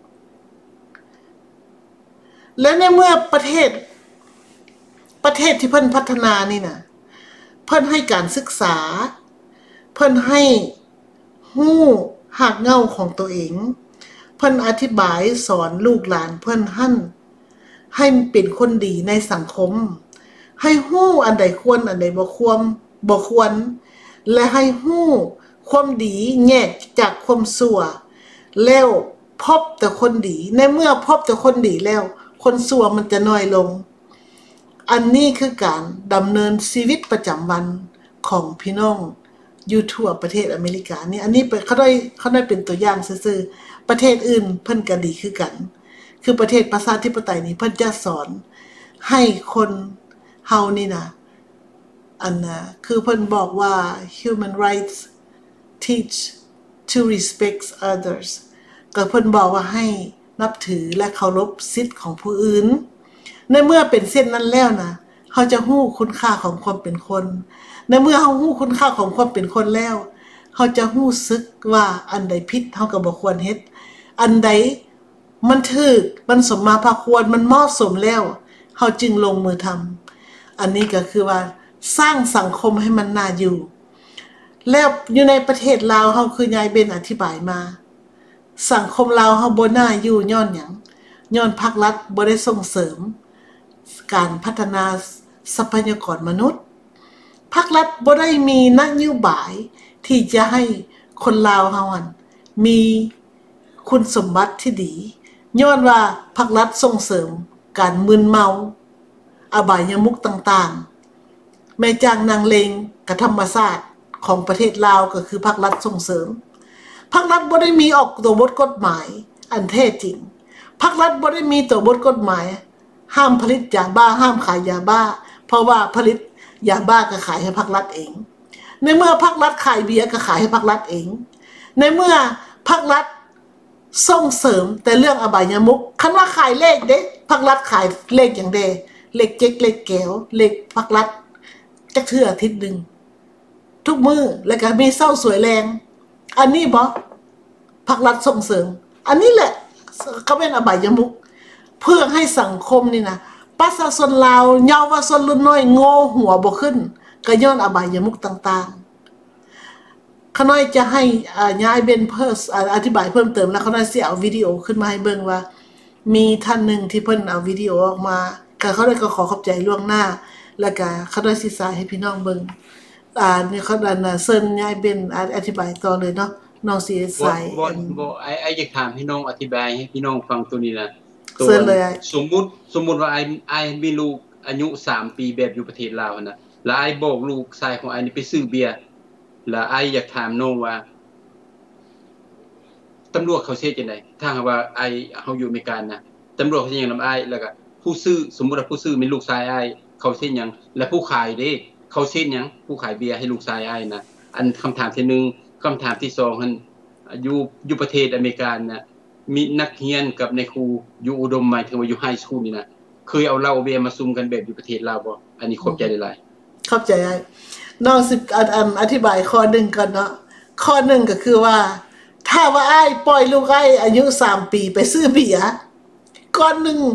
Speaker 5: และในเมื่อประเทศที่เพิ่นพัฒนานี่นะเพิ่นให้การศึกษาเพิ่นให้ฮู้หากเงาของตัวเองเพิ่นอธิบายสอนลูกหลานเพิ่นให้เป็นคนดีในสังคมให้ฮู้อันใดควรอันใดบ่ควรและให้ฮู้ความดีแยกจากความชั่วแล้วพบแต่คนดีในเมื่อพบแต่คนดีแล้วคนชั่วมันจะน้อยลงอันนี้คือการดำเนินชีวิตประจำวันของพี่น้องอยู่ทั่วประเทศอเมริกานี่อันนี้เขาได้เป็นตัวอย่างซื่อๆประเทศอื่นเพิ่นก็ดีคือกันคือประเทศประชาธิปไตยนี่เพิ่นจะสอนให้คนเฮานี่นะอันน่ะคือเพิ่นบอกว่า human rights teach to respect others ก็เพิ่นบอกว่าให้นับถือและเคารพสิทธิ์ของผู้อื่นในเมื่อเป็นเส้นนั้นแล้วนะเฮาจะฮู้คุณค่าของความเป็นคนในเมื่อเฮาฮู้คุณค่าของความเป็นคนแล้วเฮาจะฮู้สึกว่าอันใดผิดเฮาก็บ่ควรเฮ็ดอันใดมันถูกมันสมมาพาควรมันเหมาะสมแล้วเฮาจึงลงมือทำอันนี้ก็คือว่าสร้างสังคมให้มันน่าอยู่แล้วอยู่ในประเทศลาวเฮาคือยายเบนอธิบายมาสังคมลาวเฮาบ่น่าอยู่ย้อนหยังย้อนภาครัฐบ่ได้ส่งเสริมการพัฒนาทรัพยากรมนุษย์ภาครัฐบ่ได้มีนโยบายที่จะให้คนลาวเฮามีคุณสมบัติที่ดีย้อนว่าภาครัฐส่งเสริมการมึนเมาอบายมุขต่างๆแม่จ้างนางเลงกับธรรมชาติของประเทศลาวก็คือภาครัฐส่งเสริมภาครัฐบ่ได้มีออกตัวบทกฎหมายอันแท้จริงภาครัฐบ่ได้มีตัวบทกฎหมายห้ามผลิตยาบ้าห้ามขายยาบ้าเพราะว่าผลิตยาบ้าก็ขายให้ภาครัฐเองในเมื่อภาครัฐขายเบียร์ก็ขายให้ภาครัฐเองในเมื่อภาครัฐส่งเสริมแต่เรื่องอบายมุขคันว่าขายเลขเด้ภาครัฐขายเลขอย่างเดเลขเจ๊กเลขแก้วเลขภาครัฐจักเทื่ออาทิตย์นึงทุกมื้อแล้วก็มีเศร้าสวยแรงอันนี้บ่ภาครัฐส่งเสริมอันนี้แหละเขาเป็นอบายมุขเพื่อให้สังคมนี่นะประชาชนลาวเยาวชนรุ่นน้อยโง่หัวบ่ขึ้นก็ย้อนอบายมุขต่างๆขน้อยจะให้ยายเบนเพิ่มอธิบายเพิ่มเติมแล้วขน้อยสิเอาวิดีโอขึ้นมาให้เบิ่งว่ามีท่านหนึ่งที่เพิ่นเอาวิดีโอออกมาก็เขาได้ก็ขอขอบใจล่วงหน้าแล้วก็ขน้อยสิสายให้พี่น้องเบิ่งนี่เขาดันเซิ้นยายเบนอธิบายต่อเลยเนาะน้องสิสาย
Speaker 6: บ่อยากถามพี่น้องอธิบายให้พี่น้องฟังตัวนี้นะ
Speaker 5: เซิ้นเลย
Speaker 6: สมมุติว่ามีลูกอายุ3ปีแบบอยู่ประเทศลาวนะแล้วบอกลูกชายของนี่ไปซื้อเบียร์แล้วอยากถามน้องว่าตำรวจเขาเฮ็ดจังได๋ถ้าหากว่าเฮาอยู่อเมริกานะตำรวจเขาสิหยังนำแล้วก็ผู้ซื้อสมมุติว่าผู้ซื้อเป็นลูกชายเขาเฮ็ดหยังและผู้ขายเด้เขาเฮ็ดหยังผู้ขายเบียร์ให้ลูกชายนะอันคำถามที่1คำถามที่2หั่นอยู่ประเทศอเมริกานะมีนักเรียนกับในครูอยู่อุดมหมายถึงว่าอยู่ไฮสคูลนี่นะเคยเอาเหล้าเบียร์มาซุ่มกันแบบอยู่ประเทศลาวบ่อันนี้เข้าใจได้หลาย
Speaker 5: เข้าใจน้องอธิบายข้อ1ก่อนเนาะข้อ1ก็คือว่าถ้าว่าปล่อยลูกอายุ3ปีไปซื้อเบียร์ก่อนนึง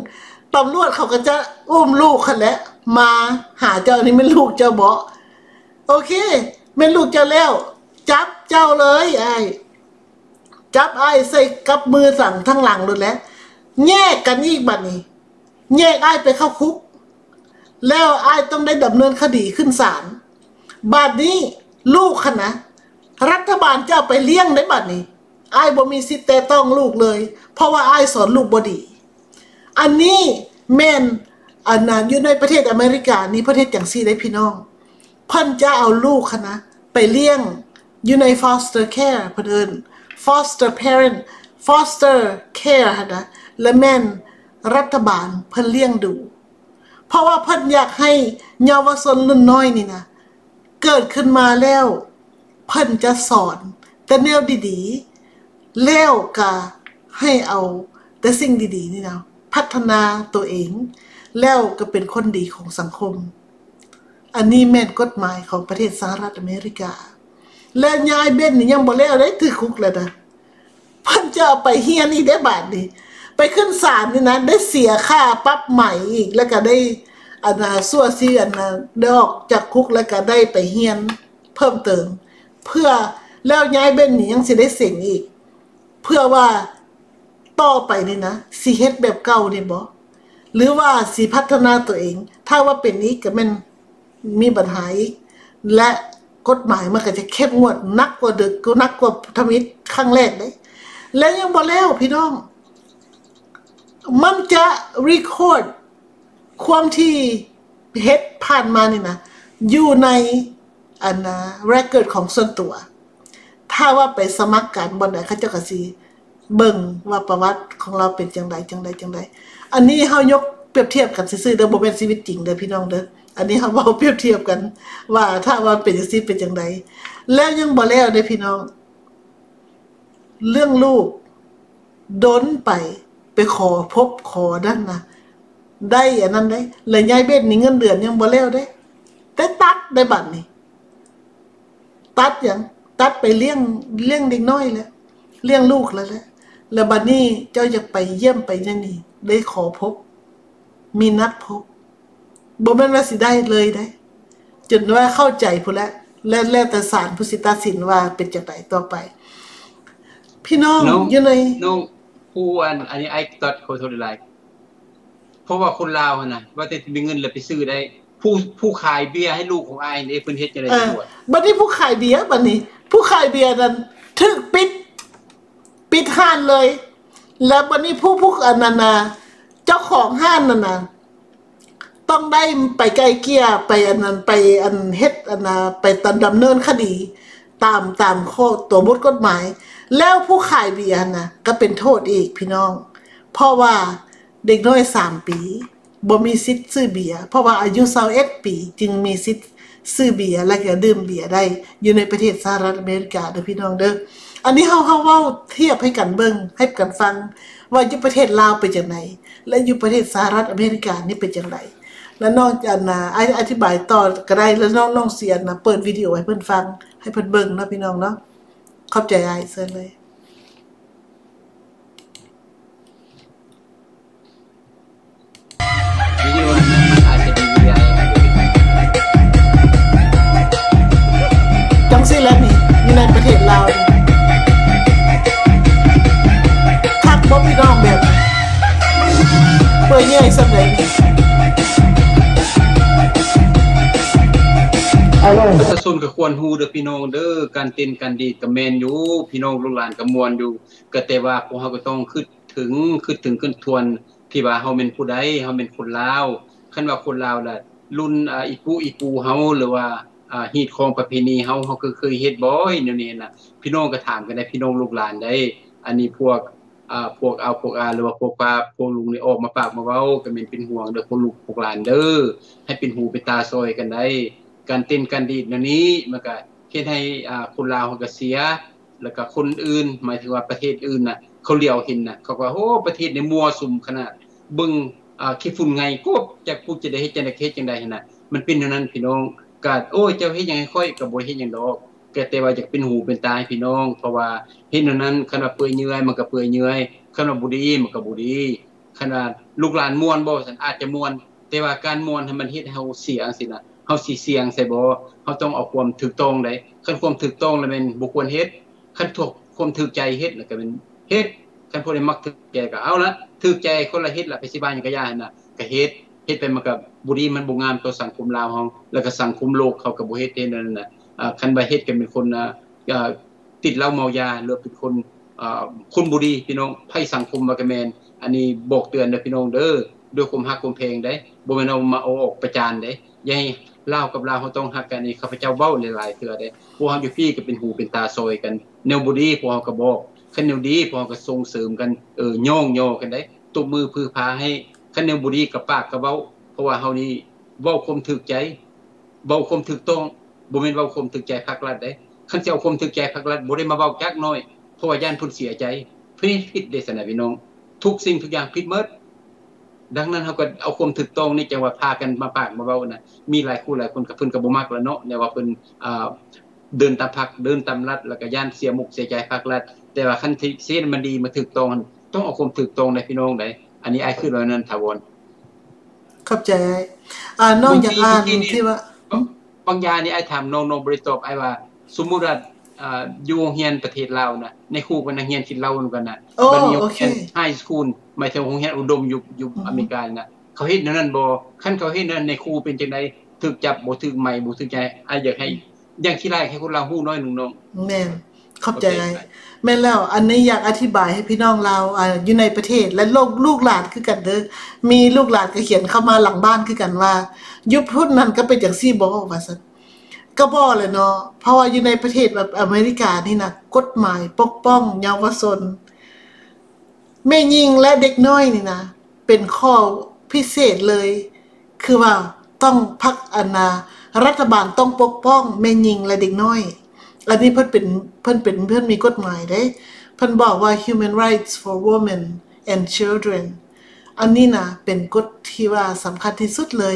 Speaker 5: ตำรวจเขาก็จะอุ้มลูกคันแหละมาหาเจ้านี่เป็นลูกเจ้าบ่โอเคเป็นลูกเจ้าแล้วจับเจ้าเลยไอ้จับไอ้ใส่กับมือสั่งทั้งหลังเลยแหละแยกกันอีกบัดนี้แยกไอ้ไปเข้าคุกแล้วไอ้ต้องได้ดำเนินคดีขึ้นศาลบัดนี้ลูกค่ะนะรัฐบาลเจ้าไปเลี้ยงได้บัดนี้ไอ้บ่มีสิทธิ์แต่ต้องลูกเลยเพราะว่าไอ้สอนลูกบ่ดีอันนี้แม่นอันนั้นอยู่ในประเทศอเมริกานี่ประเทศจังซี่ได้พี่น้องเพิ่นจะเอาลูกค่ะนะไปเลี้ยงอยู่ใน foster care เพิ่นfoster parent foster care ค่ะนะและแม่นรัฐบาลเพิ่นเลี้ยงดูเพราะว่าเพิ่นอยากให้เยาวชนรุ่นน้อยนี่นะเกิดขึ้นมาแล้วเพิ่นจะสอนแต่แนวดีๆแล้วก็ให้เอาแต่สิ่งดีๆนี่นะพัฒนาตัวเองแล้วก็เป็นคนดีของสังคมอันนี้แม่นกฎหมายของประเทศสหรัฐอเมริกาและยายเบ้นนี่ยังบ่แล้วได้ถือคุกแล้วนะเพิ่นจะเอาไปเฮียนอีกได้บาทนี่ไปขึ้นศาลนี่นะได้เสียค่าปรับใหม่อีกแล้วก็ได้อันน่ะซั่วซีอันน่ะได้ออกจากคุกแล้วก็ได้ไปเฮียนเพิ่มเติมเพื่อแล้วยายเบ้นนี่ยังสิได้เสียงอีกเพื่อว่าต่อไปนี่นะสิเฮ็ดแบบเก่านี่บ่หรือว่าสิพัฒนาตัวเองถ้าว่าเป็นนี้ก็แม่นมีปัญหาอีกและกฎหมายมันก็จะเข้มงวดนักกว่านักกว่าทมิตครั้งแรกเด้และยังบ่แล้วพี่น้องมันจะรีคอร์ดความที่เฮ็ดผ่านมานี่นะอยู่ในอันนะเรคคอร์ดของส่วนตัวถ้าว่าไปสมัครการบ่ได้เขาเจ้าก็สิเบิ่งว่าประวัติของเราเป็นจังไดอันนี้เฮายกเปรียบเทียบกันซื่อๆเด้อบ่แม่นชีวิตจริงเด้อพี่น้องเด้ออันนี้เฮาเว้าเปรียบเทียบกันว่าถ้าว่าเป็นจังซี่เป็นจังไดแล้วยังบ่แล้วเด้อพี่น้องเรื่องลูกดนไปขอพบขอนั่นนะได้อันนั้นได้แล้วยายเบ็ดนี่เงินเดือนยังบ่แล้วได้แต่ตัดได้บัดนี้ตัดหยังตัดไปเลี้ยงเด็กน้อยแล้วเลี้ยงลูกแล้วแหละแล้วบัดนี้เจ้าอยากไปเยี่ยมไปนั่นนี่ได้ขอพบมีนัดพบบ่แม่นว่าสิได้เลยได้จนว่าเข้าใจพุ่นแล้วแต่ศาลผู้สิตัดสินว่าเป็นจังไดต่อไปพี่น้องอยู่ใน
Speaker 6: น้องผู้อันนี้ไอ้ตัดขอโทษหลายเพราะว่าคนลาวน่ะว่าแต่มีเงินแล้วไปซื้อได้ผู้ขายเบียร์ให้ลูกของอ้ายนี่เพิ่นเฮ็ดจังได๋ตำรวจ
Speaker 5: บัดนี้ผู้ขายเบียร์บัดนี้ผู้ขายเบียร์นั้นถูกปิดห้านเลยแล้วบัดนี้ผู้อันนั้นน่ะเจ้าของห้านนั่นน่ะต้องได้ไปไกลเกลี่ยไปอันนั้นไปอันเฮ็ดอันน่ะไปดำเนินคดีตามข้อตัวบทกฎหมายแล้วผู้ขายเบียร์น่ะก็เป็นโทษอีกพี่น้องเพราะว่าเด็กน้อย3ปีบ่มีสิทธิ์ซื้อเบียร์เพราะว่าอายุ21ปีจึงมีสิทธิ์ซื้อเบียร์และก็ดื่มเบียร์ได้อยู่ในประเทศสหรัฐอเมริกาเด้อพี่น้องเด้ออันนี้เฮาเว้าเทียบให้กันเบิ่งให้กันฟังว่าอยู่ประเทศลาวเป็นจังไดและอยู่ประเทศสหรัฐอเมริกานี่เป็นจังไดแล้วนอกจากน่ะอธิบายต่อก็ได้แล้วน้องเสียน่ะเปิดวิดีโอให้เพิ่นฟังให้เพิ่นเบิ่งเนาะพี่น้องเนาะขอบใจอ้ายเซินเลย
Speaker 6: วิดีโอนั้นมันอาจจะดีได้
Speaker 5: จังซี่แล้วนี่อยู่ในประเทศลาวนี่คักบ่พี่น้องแบบเปิดใหญ่ซะเลย
Speaker 6: ประชาชนก็ควรฮู้เด้อพี่น้องเด้อการเต้นการดีดก็แม่นอยู่พี่น้องลูกหลานก็ม่วนอยู่ก็แต่ว่าพวกเฮาก็ต้องคิดถึงขึ้นทวนที่ว่าเฮาเป็นผู้ใดเฮาเป็นคนลาวคันว่าคนลาวล่ะรุ่นอีปูเฮาหรือว่าฮีตของประเพณีเฮาก็เคยเฮ็ดบ่แนวนี้น่ะพี่น้องก็ถามกันได้พี่น้องลูกหลานได้อันนี้พวกหรือว่าพวกป้าพวกลุงนี่ออกมาปากมาเว้าก็แม่นเป็นห่วงเด้อพวกลูกพวกหลานเด้อให้เป็นหูเป็นตาซอยกันได้การเต้นการดีดแนวนี้มันก็เฮ็ดให้คนลาวก็เสียแล้วก็คนอื่นหมายถึงว่าประเทศอื่นน่ะเขาเลี้ยวเห็นน่ะเขาก็โอ้ประเทศนี่มั่วสุมขนาดเบิ่งขี้ฝุ่นไงกบจักผู้จะได้เฮ็ดจังได๋เฮ็ดจังได๋หั่นน่ะมันเป็นเท่านั้นพี่น้องก็โอ้ยเจ้าเฮ็ดหยังให้ค่อยก็บ่เฮ็ดหยังดอกแต่ว่าอยากเป็นหูเป็นตาให้พี่น้องเพราะว่าเฮ็ดเท่านั้นคันว่าเปื่อยเยื่อยมันก็เปื่อยเยื่อยคันว่าบ่ดีมันก็บ่ดีขนาดลูกหลานม่วนบ่ซั่นอาจจะม่วนแต่ว่าการม่วนให้มันเฮ็ดให้เฮาเสียจังซี่น่ะเฮาสิเสี่ยงใส่บ่เฮาต้องเอาความถูกต้องได้คันความถูกต้องแล้วแม่นบ่ควรเฮ็ดคันถูกความถูกใจเฮ็ดแล้วก็เป็นเฮ็ดคันผู้ใดมักถูกใจก็เอาละถูกใจคนละเฮ็ดล่ะไปสิบ้านหยังก็ย่าหั่นน่ะก็เฮ็ดไปมันก็บ่ดีมันบ่งามต่อสังคมลาวเฮาแล้วก็สังคมโลกเขาก็บ่เฮ็ดนั่นน่ะคันว่าเฮ็ดกันเป็นคนติดเหล้าเมายาหรือเป็นคนบ่ดีพี่น้องภัยสังคมว่าก็แม่นอันนี้บอกเตือนเด้อพี่น้องเด้อด้วยความฮักความแพงได้บ่แม่นเอามาเอาออกประจานเด้อย่าให้ลาวกับลาวเฮาต้องฮักกันนี่ข้าพเจ้าเว้าหลายๆเทื่อเด้พวกเฮาอยู่พี่ก็เป็นหูเป็นตาซอยกันแนวบ่ดีพวกเฮาก็บอกคันแนวดีพวกเฮาก็ส่งเสริมกันย่องๆกันได้ตบมือพือพาให้คันแนวบ่ดีก็ปากก็เว้าเพราะว่าเฮานี่เว้าความถูกใจเว้าความถูกต้องบ่แม่นเว้าความถูกใจภาครัฐเด้คันสิเอาความถูกใจภาครัฐบ่ได้มาเว้าจักน้อยเพราะว่าย่านเพิ่นเสียใจผิดเด้ซั่นน่ะพี่น้องทุกสิ่งทุกอย่างผิดหมดดังนั้นเฮาก็เอาความถูกต้องนี่จังว่าพากันมาปากมาเว้าน่ะมีหลายคู่หลายคนก็เพิ่นก็บ่มักแล้วเนาะแนวว่าเพิ่นเดินตามพรรคเดินตามรัฐแล้วก็ย่านเสียมุกเสียใจภาครัฐแต่ว่าคันที่สิมันดีมาถูกต้องเอาความถูกต้องได้พี่น้องได้อันนี้อ้ายคิดว่านั้นถาวร
Speaker 5: เข้าใจน้องอยากอ่านที่ว่า
Speaker 6: บางอย่างนี่อ้ายถามน้องๆบ่ได้ตอบอ้ายว่าสมมุติว่าอยู่โรงเรียนประเทศลาวน่ะในครูเพิ่นนักเรียนคิดเหล้ากันน่ะบัดนี้โรงเรียนไฮสคูลหมายถึงโรงเรียนอุดมอยู่อเมริกาน่ะเขาเฮ็ดแนวนั้นบ่คันเขาเฮ็ดนั้นในครูเป็นจังได๋ถูกจับบ่ถูกใหม่บ่ถูกใจอ้ายอยากให้อย่างที่ไรให้คนลาวฮู้น้อยนึงน้อง
Speaker 5: แม่นเข้าใจแม่นแล้วอันนี้อยากอธิบายให้พี่น้องลาวอยู่ในประเทศและลูกหลานคือกันเด้อมีลูกหลานก็เขียนเข้ามาหลังบ้านคือกันว่ายุคพุทธนั้นก็เป็นจังซี่บ่ว่าซั่นก็บ่เลยเนาะเพราะว่าอยู่ในประเทศแบบอเมริกานี่นะกฎหมายปกป้องเยาวชนแม่หญิงและเด็กน้อยนี่นะเป็นข้อพิเศษเลยคือว่าต้องพักรัฐบาลต้องปกป้องแม่หญิงและเด็กน้อยอันนี้เพิ่นมีกฎหมายเด้เพิ่นบอกว่า human rights for women and children อันนี้นะเป็นกฎที่ว่าสำคัญที่สุดเลย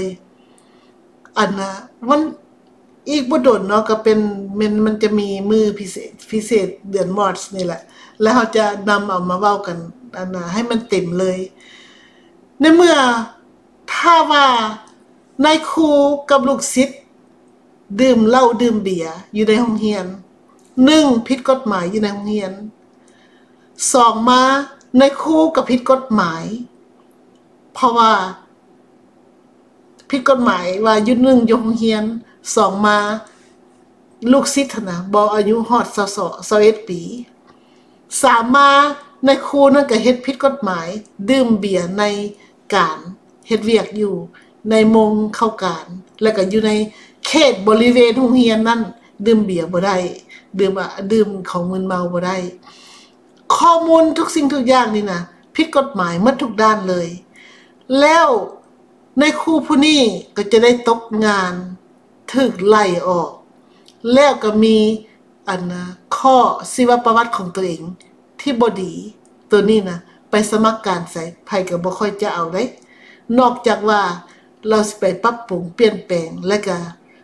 Speaker 5: มันอีกบ่ดนเนาะก็เป็นมันจะมีมือพิเศษเดือนมอร์ชนี่แหละแล้วเราจะนำเอามาเว้ากันให้มันเต็มเลยในเมื่อถ้าว่านายครูกับลูกศิษย์ดื่มเหล้าดื่มเบียร์อยู่ในห้องเรียน1ผิดกฎหมายอยู่ในห้องเรียน2มานายครูก็ผิดกฎหมายเพราะว่าผิดกฎหมายว่าอยู่1อยู่ห้องเรียน2มาลูกศิษย์นะบ่อายุฮอด21ปี3มาในครูนั่นก็เฮ็ดผิดกฎหมายดื่มเบียร์ในการเฮ็ดเวียกอยู่ในมงเข้าการแล้วก็อยู่ในเขตบริเวณโรงเรียนนั้นดื่มเบียร์บ่ได้ดื่มของมึนเมาบ่ได้ข้อมูลทุกสิ่งทุกอย่างนี่นะผิดกฎหมายหมดทุกด้านเลยแล้วในครูผู้นี้ก็จะได้ตกงานถูกไล่ออกแล้วก็มีข้อชีวประวัติของตัวเองที่บ่ดีตัวนี้นะไปสมัครการใส่ไผก็บ่ค่อยจะเอาได้นอกจากว่าเราสิไปปรับปรุงเปลี่ยนแปลงแล้วก็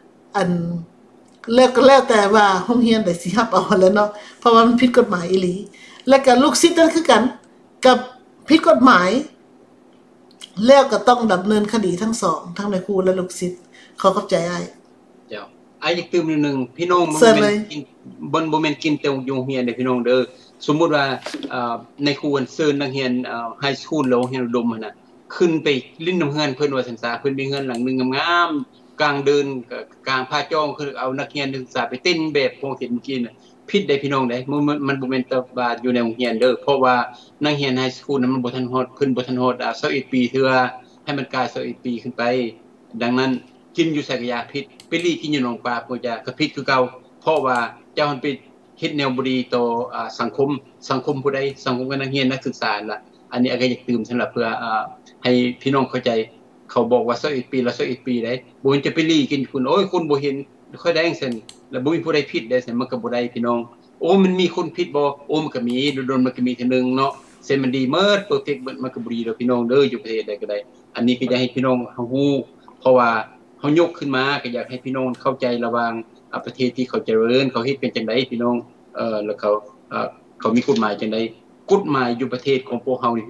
Speaker 5: แล้วแต่ว่าโรงเรียนได้สิรับเอาแล้วเนาะเพราะว่ามันผิดกฎหมายอีหลีแล้วก็ลูกศิษย์นั่นคือกันกับผิดกฎหมายแล้วก็ต้องดำเนินคดีทั้ง2ทั้งในครูและลูกศิษย์ขอเข้าใจอ้าย
Speaker 6: เจ้าอ้ายอยากตื่มนิดนึงพี่น้องบ่แม่นกินแต่อยู่โรงเรียนเด้อพี่น้องเด้อสมมุติว่าในครูอันเชิญนักเรียนไฮสคูลแล้วโรงเรียนอุดมหั่นน่ะขึ้นไปลิ้นน้ำเฮือนเพิ่นว่าซั่นซะเพิ่นมีเฮือนหลังนึงงามๆกลางเดินกลางพาจ้องคือเอานักเรียนนักศึกษาไปเต้นแบบพวกเห็นเมื่อกี้น่ะผิดได้พี่น้องได้มันบ่แม่นแต่ว่าอยู่ในโรงเรียนเด้อเพราะว่านักเรียนไฮสคูลนั้นมันบ่ทันฮอดเพิ่นบ่ทันฮอด21ปีเทื่อให้มันกลาย21ปีขึ้นไปดังนั้นกินอยู่ไสก็ยาพิษไปลีกินอยู่หนองปลาก็ผิดคือเก่าเพราะว่าเจ้ามันไปเฮ็ดแนวบ่ดีต่อสังคมผู้ใดสังคมกับนักเรียนนักศึกษาล่ะอันนี้ก็อยากตื่มสำหรับเพื่อให้พี่น้องเข้าใจเขาบอกว่า21ปีละ21ปีได้บ่มันจะไปลีกินคุณโอ้ยคนบ่เห็นค่อยได้จังซั่นแล้วบ่มีผู้ใดผิดได้ซั่นมันก็บ่ได้พี่น้องโอ้มันมีคนผิดบ่โอ้มันก็มีโดนๆมันก็มีเทื่อนึงเนาะเส้นมันดีเมิดเพอร์เฟกต์มันก็บ่ดีดอกพี่น้องเด้ออยู่ประเทศใดก็ได้อันนี้ก็อยากให้พี่น้องเฮาฮู้เพราะว่าเฮายกขึ้นมาก็อยากให้พี่น้องเข้าใจระหว่างประเทศที่เขาเจริญเขาเฮ็ดเป็นจังได๋พี่น้องแล้วเขามีกฎหมายจังได๋กฎหมายอยู่ประเทศของพวกเฮานี่พี่น้อง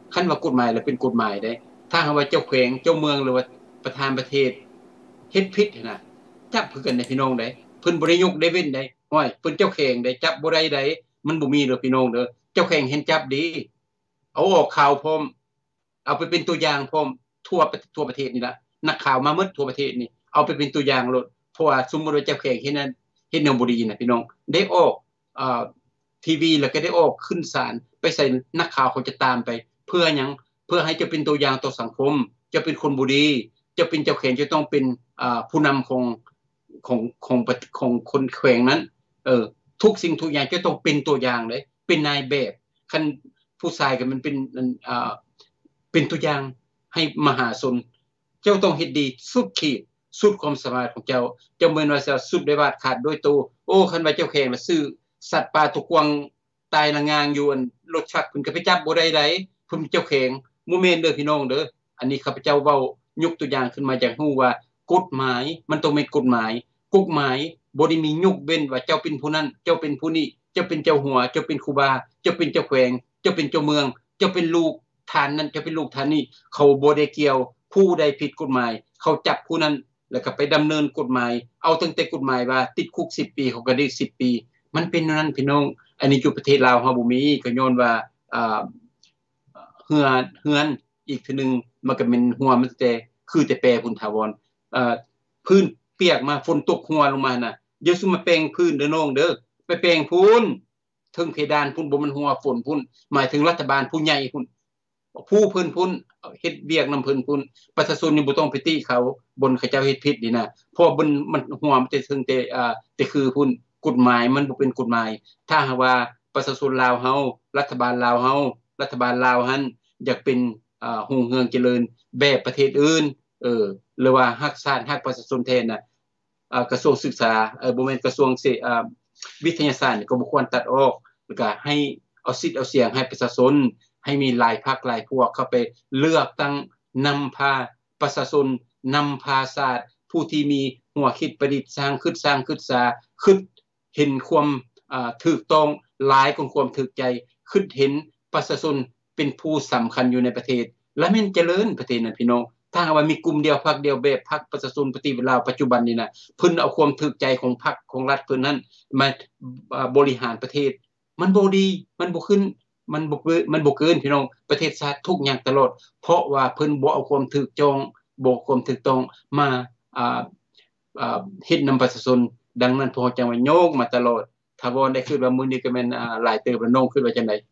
Speaker 6: คันว่ากฎหมายแล้วเป็นกฎหมายได้ถ้าหากว่าเจ้าแขวงเจ้าเมืองหรือว่าประธานประเทศเฮ็ดผิดน่ะจับคือกันได้พี่น้องได้เพิ่นบ่ได้ยกได้เว้นได้ห้อยเพิ่นเจ้าแขวงได้จับบ่ได้ได้มันบ่มีเด้อพี่น้องเด้อเจ้าแขวงเห็นจับดีเอาออกข่าวพร้อมเอาไปเป็นตัวอย่างพร้อมทั่วประเทศนี่ล่ะนักข่าวมาหมดทั่วประเทศนี่เอาไปเป็นตัวอย่างโลดเพราะว่าสมมุติว่าเจ้าแขวงเฮ็ดนั้นเฮ็ดแนวบ่ดีน่ะพี่น้องได้ออกทีวีแล้วก็ได้ออกขึ้นศาลไปใส่นักข่าวเขาจะตามไปเพื่อหยังเพื่อให้จะเป็นตัวอย่างต่อสังคมจะเป็นคนบ่ดีจะเป็นเจ้าแขวงจะต้องเป็นผู้นำของคนแขวงนั้นทุกสิ่งทุกอย่างจะต้องเป็นตัวอย่างเลยเป็นนายแบบคันผู้ชายก็มันเป็นตัวอย่างให้มหาชนเจ้าต้องเฮ็ดดีสุดขีดสุดความสามารถของเจ้าเหมือนว่าจะสุดได้วาดขาดโดยตัวโอ้คันว่าเจ้าแขวงมาซื้อสัตว์ป่าทุกกวางตายละงางอยู่อันรถชักเพิ่นก็ไปจับบ่ได้ไดเพิ่นเจ้าแขวงบ่แม่นเด้อพี่น้องเด้ออันนี้ข้าพเจ้าเว้ายกตัวอย่างขึ้นมาจากฮู้ว่ากฎหมายมันต้องเป็นกฎหมายบ่ได้มียกเว้นว่าเจ้าเป็นผู้นั้นเจ้าเป็นผู้นี้เจ้าเป็นเจ้าหัวเจ้าเป็นครูบาเจ้าเป็นเจ้าแขวงเจ้าเป็นเจ้าเมืองเจ้าเป็นลูกท่านนั้นเจ้าเป็นลูกท่านนี้เขาบ่ได้เกี่ยวผู้ใดผิดกฎหมายเขาจับผู้นั้นแล้วก็ไปดำเนินกฎหมายเอาตั้งแต่กฎหมายว่าติดคุก10 ปีเขาก็ได้10 ปีมันเป็นนั้นพี่น้องอันนี้อยู่ประเทศลาวเฮาบ่มีก็ย้อนว่าเฮือนอีกทีนึงมันก็เป็นหัวมันแต่คือแต่แปรพุ่นถาวรพื้นเปียกมาฝนตกหัวลงมาน่ะอย่าซุมาแปลงพื้นเด้อน้องเด้อไปแปลงพุ่นถึงเพดานพุ่นบ่มันหัวฝนพุ่นหมายถึงรัฐบาลผู้ใหญ่พุ่นผู้เพิ่นพุ่นเฮ็ดเวียกนำเพิ่นพุ่นประชาชนนี่บ่ต้องไปติเขาบนเขาเจ้าเฮ็ดผิดนี่นะเพราะบนมันหัวมันจะถึงแต่คือพุ่นกฎหมายมันบ่เป็นกฎหมายถ้าหากว่าประชาชนลาวเฮารัฐบาลลาวเฮารัฐบาลลาวหั่นอยากเป็นรุ่งเรืองเจริญแบบประเทศอื่นหรือว่ารักชาติรักประชาชนแท้น่ะกระทรวงศึกษาบ่แม่นกระทรวงวิทยาศาสตร์ก็บ่ควรตัดออกแล้วก็ให้เอาสิทธิ์เอาเสียงให้ประชาชนให้มีหลายพรรคหลายพวกเข้าไปเลือกตั้งนำพาประชาชนนำพาศาสตร์ผู้ที่มีหัวคิดประดิษฐ์สร้างคิดเห็นความถูกต้องหลายกว่าความถูกใจคิดเห็นประชาชนเป็นผู้สำคัญอยู่ในประเทศและแม่นเจริญประเทศนั้นพี่น้องถ้าหากว่ามีกลุ่มเดียวพรรคเดียวแบบพรรคประชาชนปฏิวัติลาวปัจจุบันนี้นะเพิ่นเอาความถูกใจของพรรคของรัฐเพิ่นนั้นมาบริหารประเทศมันบ่ดีมันบ่ขึ้นมันบ่เกินพี่น้องประเทศชาติทุกอย่างตลอดเพราะว่าเพิ่นบ่เอาความถูกจองบ่ความถูกต้องมาเฮ็ดนำประชาชนดังนั้นพอจังว่าโยกมาตลอดถ้าบ่ได้คิดว่ามื้อนี้ก็แม่นหลายเติบแล้วน้องคิดว่าจังได๋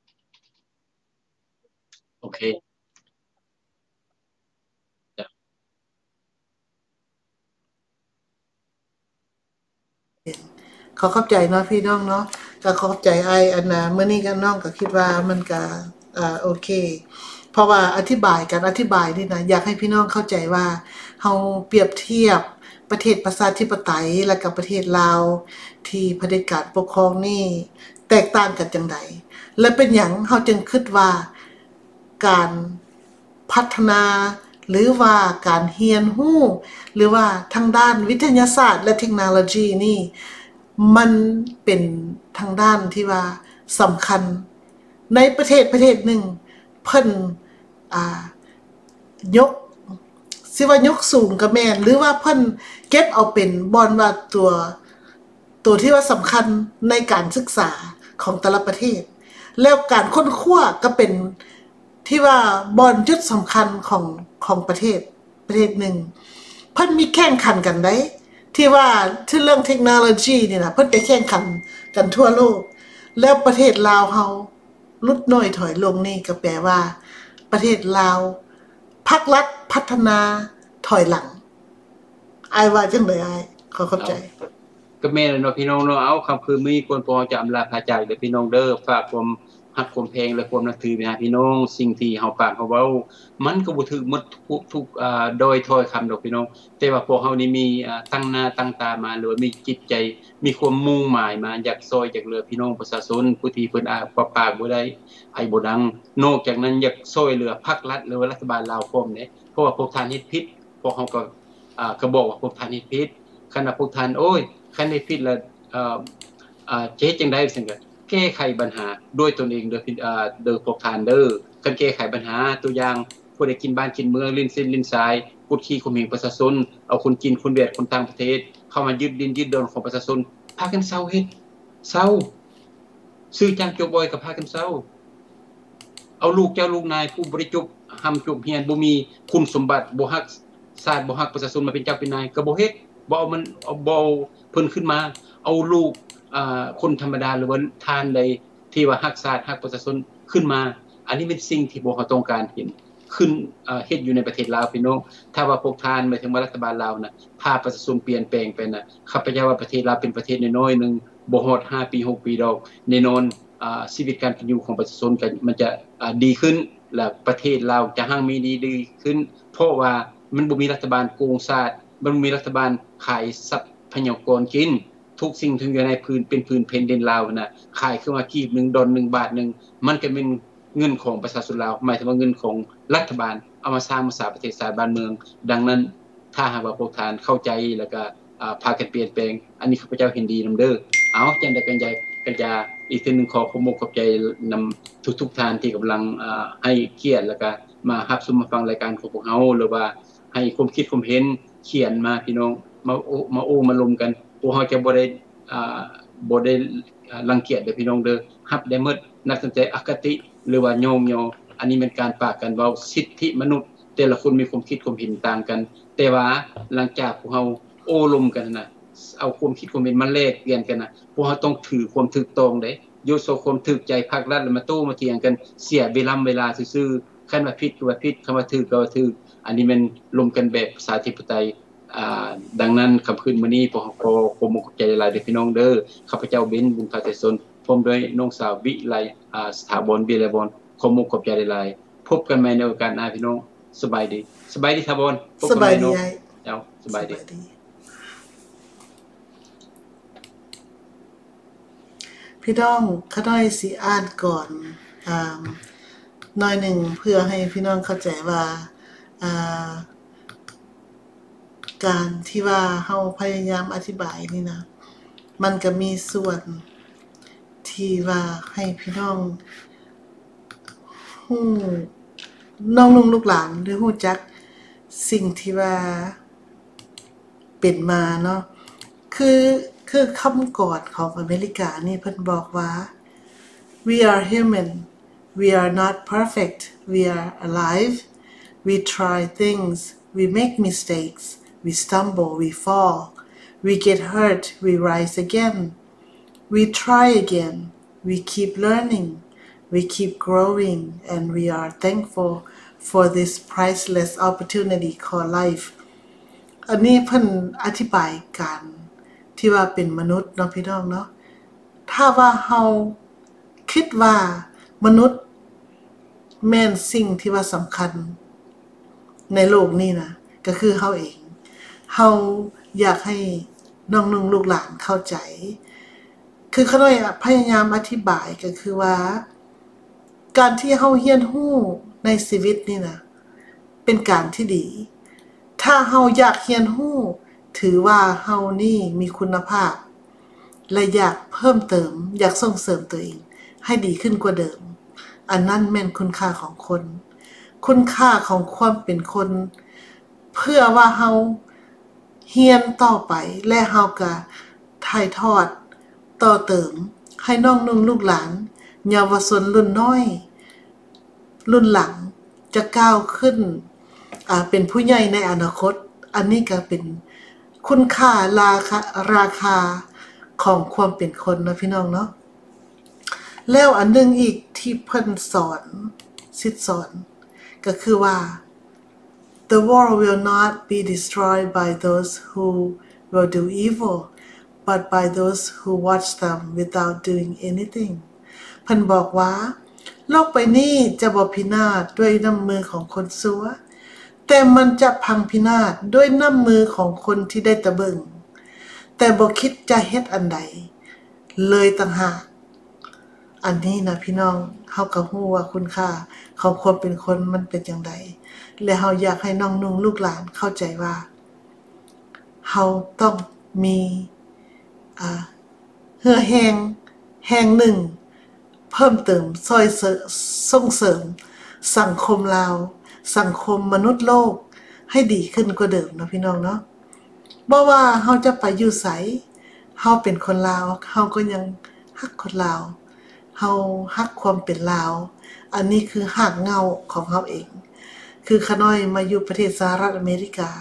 Speaker 6: โอเค
Speaker 5: ขอขอบใจเนาะพี่น้องเนาะก็ขอบใจอ้ายอันน่ะมื้อนี้ก็น้องก็คิดว่ามันก็โอเคเพราะว่าอธิบายนี่นะอยากให้พี่น้องเข้าใจว่าเฮาเปรียบเทียบประเทศประชาธิปไตยและกับประเทศลาวที่เผด็จการปกครองนี่แตกต่างกันจังไดและเป็นหยังเฮาจึงคิดว่าการพัฒนาหรือว่าการเรียนรู้หรือว่าทางด้านวิทยาศาสตร์และเทคโนโลยีนี่มันเป็นทางด้านที่ว่าสำคัญในประเทศหนึ่งเพิ่นยกสิว่ายกสูงก็แม่นหรือว่าเพิ่นเก็บเอาเป็นบ่อนว่าตัวที่ว่าสำคัญในการศึกษาของแต่ละประเทศแล้วการค้นคว้าก็เป็นที่ว่าบ่อนจุดสำคัญของประเทศหนึ่งเพิ่นมีแข่งขันกันได้ที่ว่าที่เรื่องเทคโนโลยีนี่นะเพิ่นไปแข่งขันกันทั่วโลกแล้วประเทศลาวเฮาลดน้อยถอยลงนี่ก็แปลว่าประเทศลาวภาครัฐพัฒนาถอยหลังอ้ายว่าจังได๋อ้ายขอเข้าใจ
Speaker 6: ก็แม่นเนาะพี่น้องเนาะเอาคำคือมีคนพอจะอำลาพาจากเด้อพี่น้องเด้อฝากความฮักความแพงและความนับถือไปหาพี่น้องสิ่งที่เฮาปากเฮาเว้ามันก็บ่ถึกหมดทุกโดยถ้อยคำดอกพี่น้องแต่ว่าพวกเฮานี่มีตั้งหน้าตั้งตามาหรือว่ามีจิตใจมีความมุ่งหมายมาอยากซอยจากเหลือพี่น้องประชาชนผู้ที่เพิ่นปากบ่ได้ไอ้บ่ดังนอกจากนั้นอยากซอยเหลือภาครัฐหรือว่ารัฐบาลลาวพร้อมเด้เพราะว่าพวกท่านเฮ็ดผิดพวกเฮาก็บอกว่าพวกท่านเฮ็ดผิดคันว่าพวกท่านโอ้ยคันเฮ็ดผิดแล้วจะเฮ็ดจังได๋ซั่นก็แก้ไขปัญหาด้วยตนเองโดยพวกทานเด้อการแก้ไขปัญหาตัวอย่างผู้ใดกินบ้านกินเมืองลิ้นเส้นลิ้นสายกดขี่ข่มเหงประชาชนเอาคนจีนคนเวียดคนต่างประเทศเข้ามายึดดินยึดดอนของประชาชนพากันเซาเฮ็ดเซาซื้อจ้างจบบอยกับพากันเซาเอาลูกเจ้าลูกนายผู้บริจบหำจบเฮียนบ่มีคุณสมบัติบ่ฮักชาติบ่ฮักประชาชนมาเป็นเจ้าเป็นนายก็บ่เฮ็ดบ่เอามันเอาบ่เพิ่นขึ้นมาเอาลูกคนธรรมดาหรือว่าทานใดที่ว่าฮักชาติฮักประชาชนขึ้นมาอันนี้เป็นสิ่งที่พวกเขาต้องการเห็นขึ้นเฮ็ดอยู่ในประเทศลาวพี่น้องถ้าว่าพวกทานหมายถึงว่ารัฐบาลลาวน่ะพาประชาชนเปลี่ยนแปลงไปน่ะข้าพเจ้าว่าประเทศลาวเป็นประเทศน้อยๆนึงบ่ฮอด5ปี6ปีดอกแน่นอนชีวิตการเป็นอยู่ของประชาชนก็มันจะดีขึ้นและประเทศลาวจะหั่งมีดีขึ้นเพราะว่ามันบ่มีรัฐบาลโกงชาติมันบ่มีรัฐบาลขายทรัพยากรกินทุกสิ่งทุกอย่างในพื้นเป็นพื้นแผ่นดินลาวน่ะขายขึ้นมากีบ1ดอล1บาทนึงมันก็เป็นเงินของประชาชนลาวหมายถึงว่าเงินของรัฐบาลเอามาสร้างมาสร้างประเทศชาติบ้านเมืองดังนั้นถ้าหากว่าพวกท่านเข้าใจแล้วก็พากันเปลี่ยนแปลงอันนี้ข้าพเจ้าเห็นดีนำเด้อเอาจังได๋กันจะอีกทีนึงขอขอบคุณขอบใจนำทุกท่านที่กำลังให้เกียรติแล้วก็มารับชมมาฟังรายการของพวกเฮาหรือว่าให้ความคิดความเห็นเขียนมาพี่น้องมาลมกันพวกเฮาจะบ่ได้รังเกียจเด้อพี่น้องเด้อรับได้หมดนักสนใจอคติหรือว่าโยมอันนี้เป็นการปากกันเว้าสิทธิมนุษย์แต่ละคนมีความคิดความเห็นต่างกันแต่ว่าหลังจากพวกเฮาโอ้ลมกันน่ะเอาความคิดความเห็นมาแลกเปลี่ยนกันน่ะพวกเฮาต้องถือความถูกต้องเด้โยโซความถูกใจภาครัฐแล้วมาโต้มาเถียงกันเสียเวลาซื่อๆคันว่าผิดก็ว่าผิดคันว่าถูกก็ว่าถูกอันนี้มันลมกันแบบประชาธิปไตยดังนั้นค่ำคืนมื้อนี้พวกเฮาขอความขอบใจหลายๆเด้อพี่น้องเด้อข้าพเจ้าเบนบุญพาเทศนพร้อมด้วยน้องสาววิไลสถาบันวิไลบอนขอขอบใจหลายๆพบกันใหม่ในโอกาสหน้าพี่น้องสบายดีทาบอน
Speaker 5: สบายดี
Speaker 6: เจ้าสบายดี
Speaker 5: พี่น้องข้าน้อยสิอ่านก่อนหน่อยหนึ่งเพื่อให้พี่น้องเข้าใจว่าการที่ว่าเฮาพยายามอธิบายนี่นะมันก็มีส่วนที่ว่าให้พี่น้องฮู้น้องนุ่งลูกหลานหรือฮู้จักสิ่งที่ว่าเป็นมาเนาะคือคำกอดของอเมริกานี่เพิ่นบอกว่า we are human we are not perfect we are alive we try things we make mistakes we stumble we fall we get hurt we rise again we try again we keep learning we keep growing and we are thankful for this priceless opportunity called life อันนี้เพิ่นอธิบายกันที่ว่าเป็นมนุษย์เนาะพี่น้องเนาะถ้าว่าเฮาคิดว่ามนุษย์แม่นสิ่งที่ว่าสำคัญในโลกนี้นะก็คือเฮาเองเฮาอยากให้น้องนุ่งลูกหลานเข้าใจคือเขาด้วยพยายามอธิบายก็คือว่าการที่เฮาเรียนรู้ในชีวิตนี่นะเป็นการที่ดีถ้าเฮาอยากเรียนรู้ถือว่าเฮานี่มีคุณภาพและอยากเพิ่มเติมอยากส่งเสริมตัวเองให้ดีขึ้นกว่าเดิมอันนั้นแม่นคุณค่าของคนคุณค่าของความเป็นคนเพื่อว่าเฮาเรียนต่อไปและเฮาก็ถ่ายทอดต่อเติมให้น้องนุ่งลูกหลานเยาวชนรุ่นน้อยรุ่นหลังจะก้าวขึ้นเป็นผู้ใหญ่ในอนาคตอันนี้ก็เป็นคุณค่าราคาของความเป็นคนนะพี่น้องเนาะแล้วอันนึงอีกที่เพิ่นสอนก็คือว่า The world will not be destroyed by those who will do evil but by those who watch them without doing anything เพิ่นบอกว่าโลกใบนี้จะบ่พินาศด้วยน้ำมือของคนชั่วแต่มันจะพังพินาศด้วยน้ำมือของคนที่ได้ตะเบิงแต่บ่คิดจะเฮ็ดอันใดเลยต่างหากอันนี้นะพี่น้องเฮาก็ฮู้ว่าคุณค่าของความเป็นคนมันเป็นจังไดและเฮาอยากให้น้องนุ่งลูกหลานเข้าใจว่าเฮาต้องมีเหือแฮงแห่งหนึ่งเพิ่มเติมส่งเสริมสังคมลาวสังคมมนุษย์โลกให้ดีขึ้นกว่าเดิมนะพี่น้องเนาะบ่ว่าเฮาจะไปอยู่ไสเฮาเป็นคนลาวเฮาก็ยังฮักคนลาวเฮาฮักความเป็นลาวอันนี้คือหากเงาของเฮาเองคือขน้อยมาอยู่ประเทศสหรัฐอเมริกา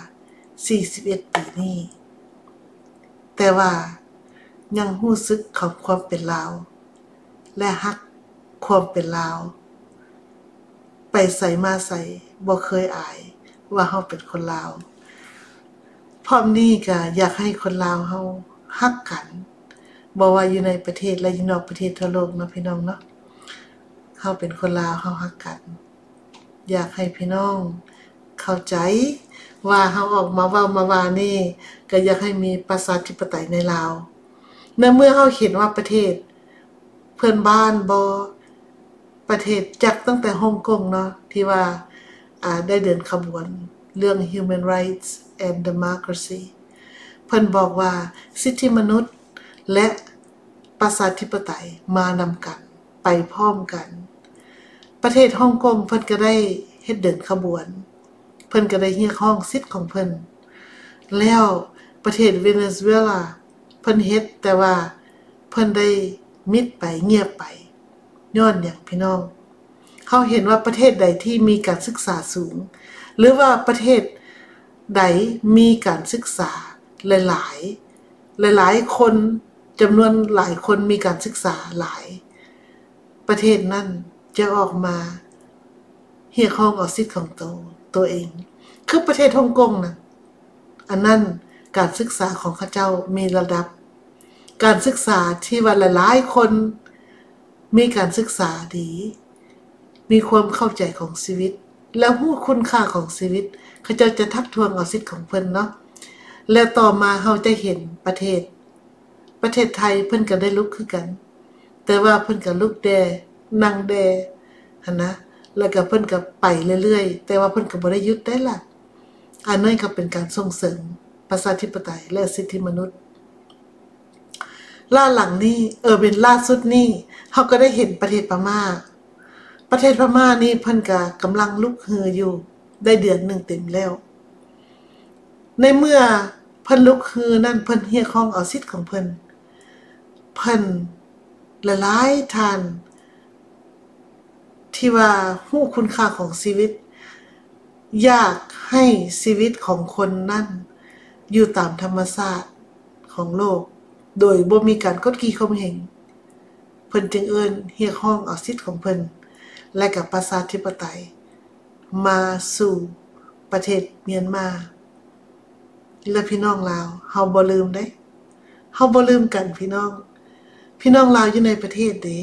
Speaker 5: 41ปีนี้แต่ว่ายังรู้สึกของความเป็นลาวและฮักความเป็นลาวไปใส่มาใส่บ่เคยอายว่าเฮาเป็นคนลาวพร้อมนี้ก็อยากให้คนลาวเฮาฮักกันบ่ว่าอยู่ในประเทศและอยู่นอกประเทศทั่วโลกเนาะพี่น้องเนาะเฮาเป็นคนลาวเฮาฮักกันอยากให้พี่น้องเข้าใจว่าเฮาออกมาเว้ามาว่านี่ก็อยากให้มีประชาธิปไตยในลาวในเมื่อเฮาเห็นว่าประเทศเพื่อนบ้านบ่ประเทศจักตั้งแต่ฮ่องกงเนาะที่ว่าได้เดินขบวนเรื่อง Human Rights and Democracy เพิ่นบอกว่าสิทธิมนุษย์และประชาธิปไตยมานำกันไปพร้อมกันประเทศฮ่องกงเพิ่นก็ได้เฮ็ดเดินขบวนเพิ่นก็ได้เรียกร้องสิทธิ์ของเพิ่นแล้วประเทศเวเนซุเอลาเพิ่นเฮ็ดแต่ว่าเพิ่นได้มิดไปเงียบไปย้อนหยังพี่น้องเขาเห็นว่าประเทศใดที่มีการศึกษาสูงหรือว่าประเทศใดมีการศึกษาหลายคนจำนวนหลายคนมีการศึกษาหลายประเทศนั้นจะออกมาเรียกร้องเอาสิทธิ์ของตัวเองคือประเทศฮ่องกงน่ะอันนั้นการศึกษาของเขาเจ้ามีระดับการศึกษาที่ว่าหลายๆคนมีการศึกษาดีมีความเข้าใจของชีวิตแล้วรู้คุณค่าของชีวิตเขาเจ้าจะทักท้วงเอาสิทธิ์ของเพิ่นเนาะแล้วต่อมาเฮาจะเห็นประเทศไทยเพิ่นก็ได้ลุกคือกันแต่ว่าเพิ่นก็ลุกแดนั่งแดหั่นนะแล้วก็เพิ่นก็ไปเรื่อยๆแต่ว่าเพิ่นก็บ่ได้หยุดได้ล่ะอันนั้นก็เป็นการส่งเสริมประชาธิปไตยและสิทธิมนุษย์ล่าหลังนี้เป็นล่าสุดนี้เฮาก็ได้เห็นประเทศพม่านี่เพิ่นก็กำลังลุกฮืออยู่ได้เดือนนึงเต็มแล้วในเมื่อเพิ่นลุกฮือนั่นเพิ่นเรียกร้องเอาสิทธิ์ของเพิ่นหลายๆท่านที่ว่าฮู้คุณค่าของชีวิตอยากให้ชีวิตของคนนั้นอยู่ตามธรรมชาติของโลกโดยบ่มีการกดขี่ข่มเหงเพิ่นจึงเอิ้นเรียกร้องเอาสิทธิ์ของเพิ่นและกับประชาธิปไตยมาสู่ประเทศเมียนมาและพี่น้องลาวเฮาบ่ลืมเด้เฮาบ่ลืมกันพี่น้องลาวอยู่ในประเทศเด้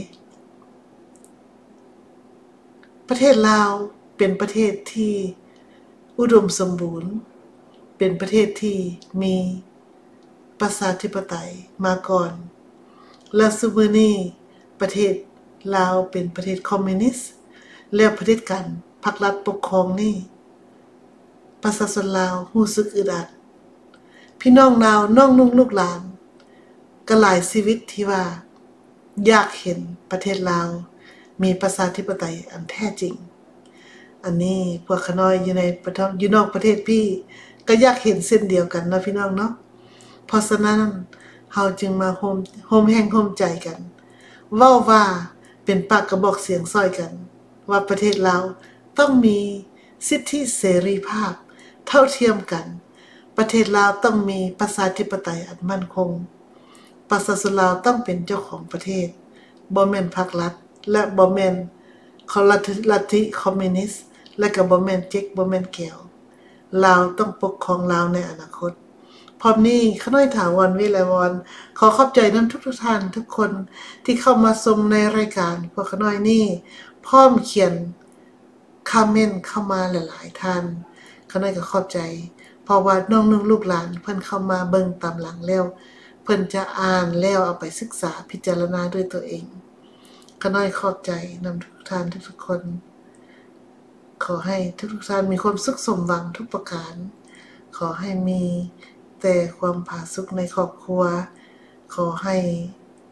Speaker 5: ประเทศลาวเป็นประเทศที่อุดมสมบูรณ์เป็นประเทศที่มีประชาธิปไตยมาก่อนและซุมื้อนี้ประเทศลาวเป็นประเทศคอมมิวนิสต์แล้วประเทศการพรรครัฐปกครองนี่ประชาชนลาวรู้สึกอึดอัดพี่น้องลาวน้องนุ่งลูกหลานก็หลายชีวิตที่ว่าอยากเห็นประเทศลาวมีประชาธิปไตยอันแท้จริงอันนี้พวกขน้อยอยู่นอกประเทศพี่ก็อยากเห็นเส้นเดียวกันนะพี่น้องเนาะเพราะฉะนั้นเฮาจึงมาโฮมแห่งโฮมใจกันเว้าว่าเป็นปากกระบอกเสียงซ้อยกันว่าประเทศลาวต้องมีสิทธิเสรีภาพเท่าเทียมกันประเทศลาวต้องมีประชาธิปไตยอันมั่นคงประชาชนลาวต้องเป็นเจ้าของประเทศบ่แม่นพรรครัฐและบ่แม่นลัทธิคอมมิวนิสต์และก็บ่แม่นเจ๊กบ่แม่นแก้วลาวต้องปกครองลาวในอนาคตพร้อมนี้ขน้อยถาวรวิไลวรขอขอบใจนำทุกท่านทุกคนที่เข้ามาชมในรายการพวกขน้อยนี่พร้อมเขียนคอมเมนต์เข้ามาหลายๆท่านขน้อยก็ขอบใจเพราะว่าน้องนุ่งลูกหลานเพิ่นเข้ามาเบิ่งตามหลังแล้วเพิ่นจะอ่านแล้วเอาไปศึกษาพิจารณาด้วยตัวเองขน้อยขอบใจนำทุกท่านทุกคนขอให้ทุกท่านมีความสุขสมหวังทุกประการขอให้มีแต่ความผาสุกในครอบครัวขอให้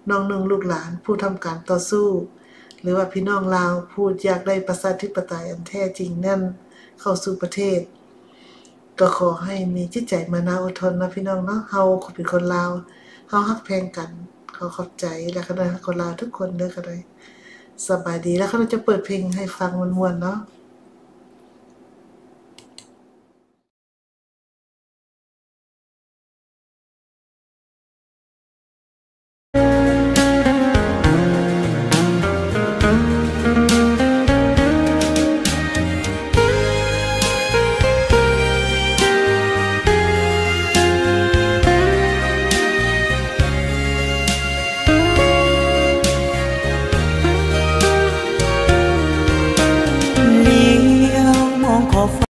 Speaker 5: น้องนุ่งลูกหลานผู้ทำการต่อสู้หรือว่าพี่น้องลาวผู้อยากได้ประชาธิปไตยอันแท้จริงนั่นเข้าสู่ประเทศก็ขอให้มีจิตใจมานะอดทนนะพี่น้องเนาะเฮาเป็นคนลาวเฮาฮักแพงกันขอขอบใจและก็ได้คนลาวทุกคนเด้อก็ได้สบายดีแล้วเขาจะเปิดเพลงให้ฟังม่วนๆเนาะ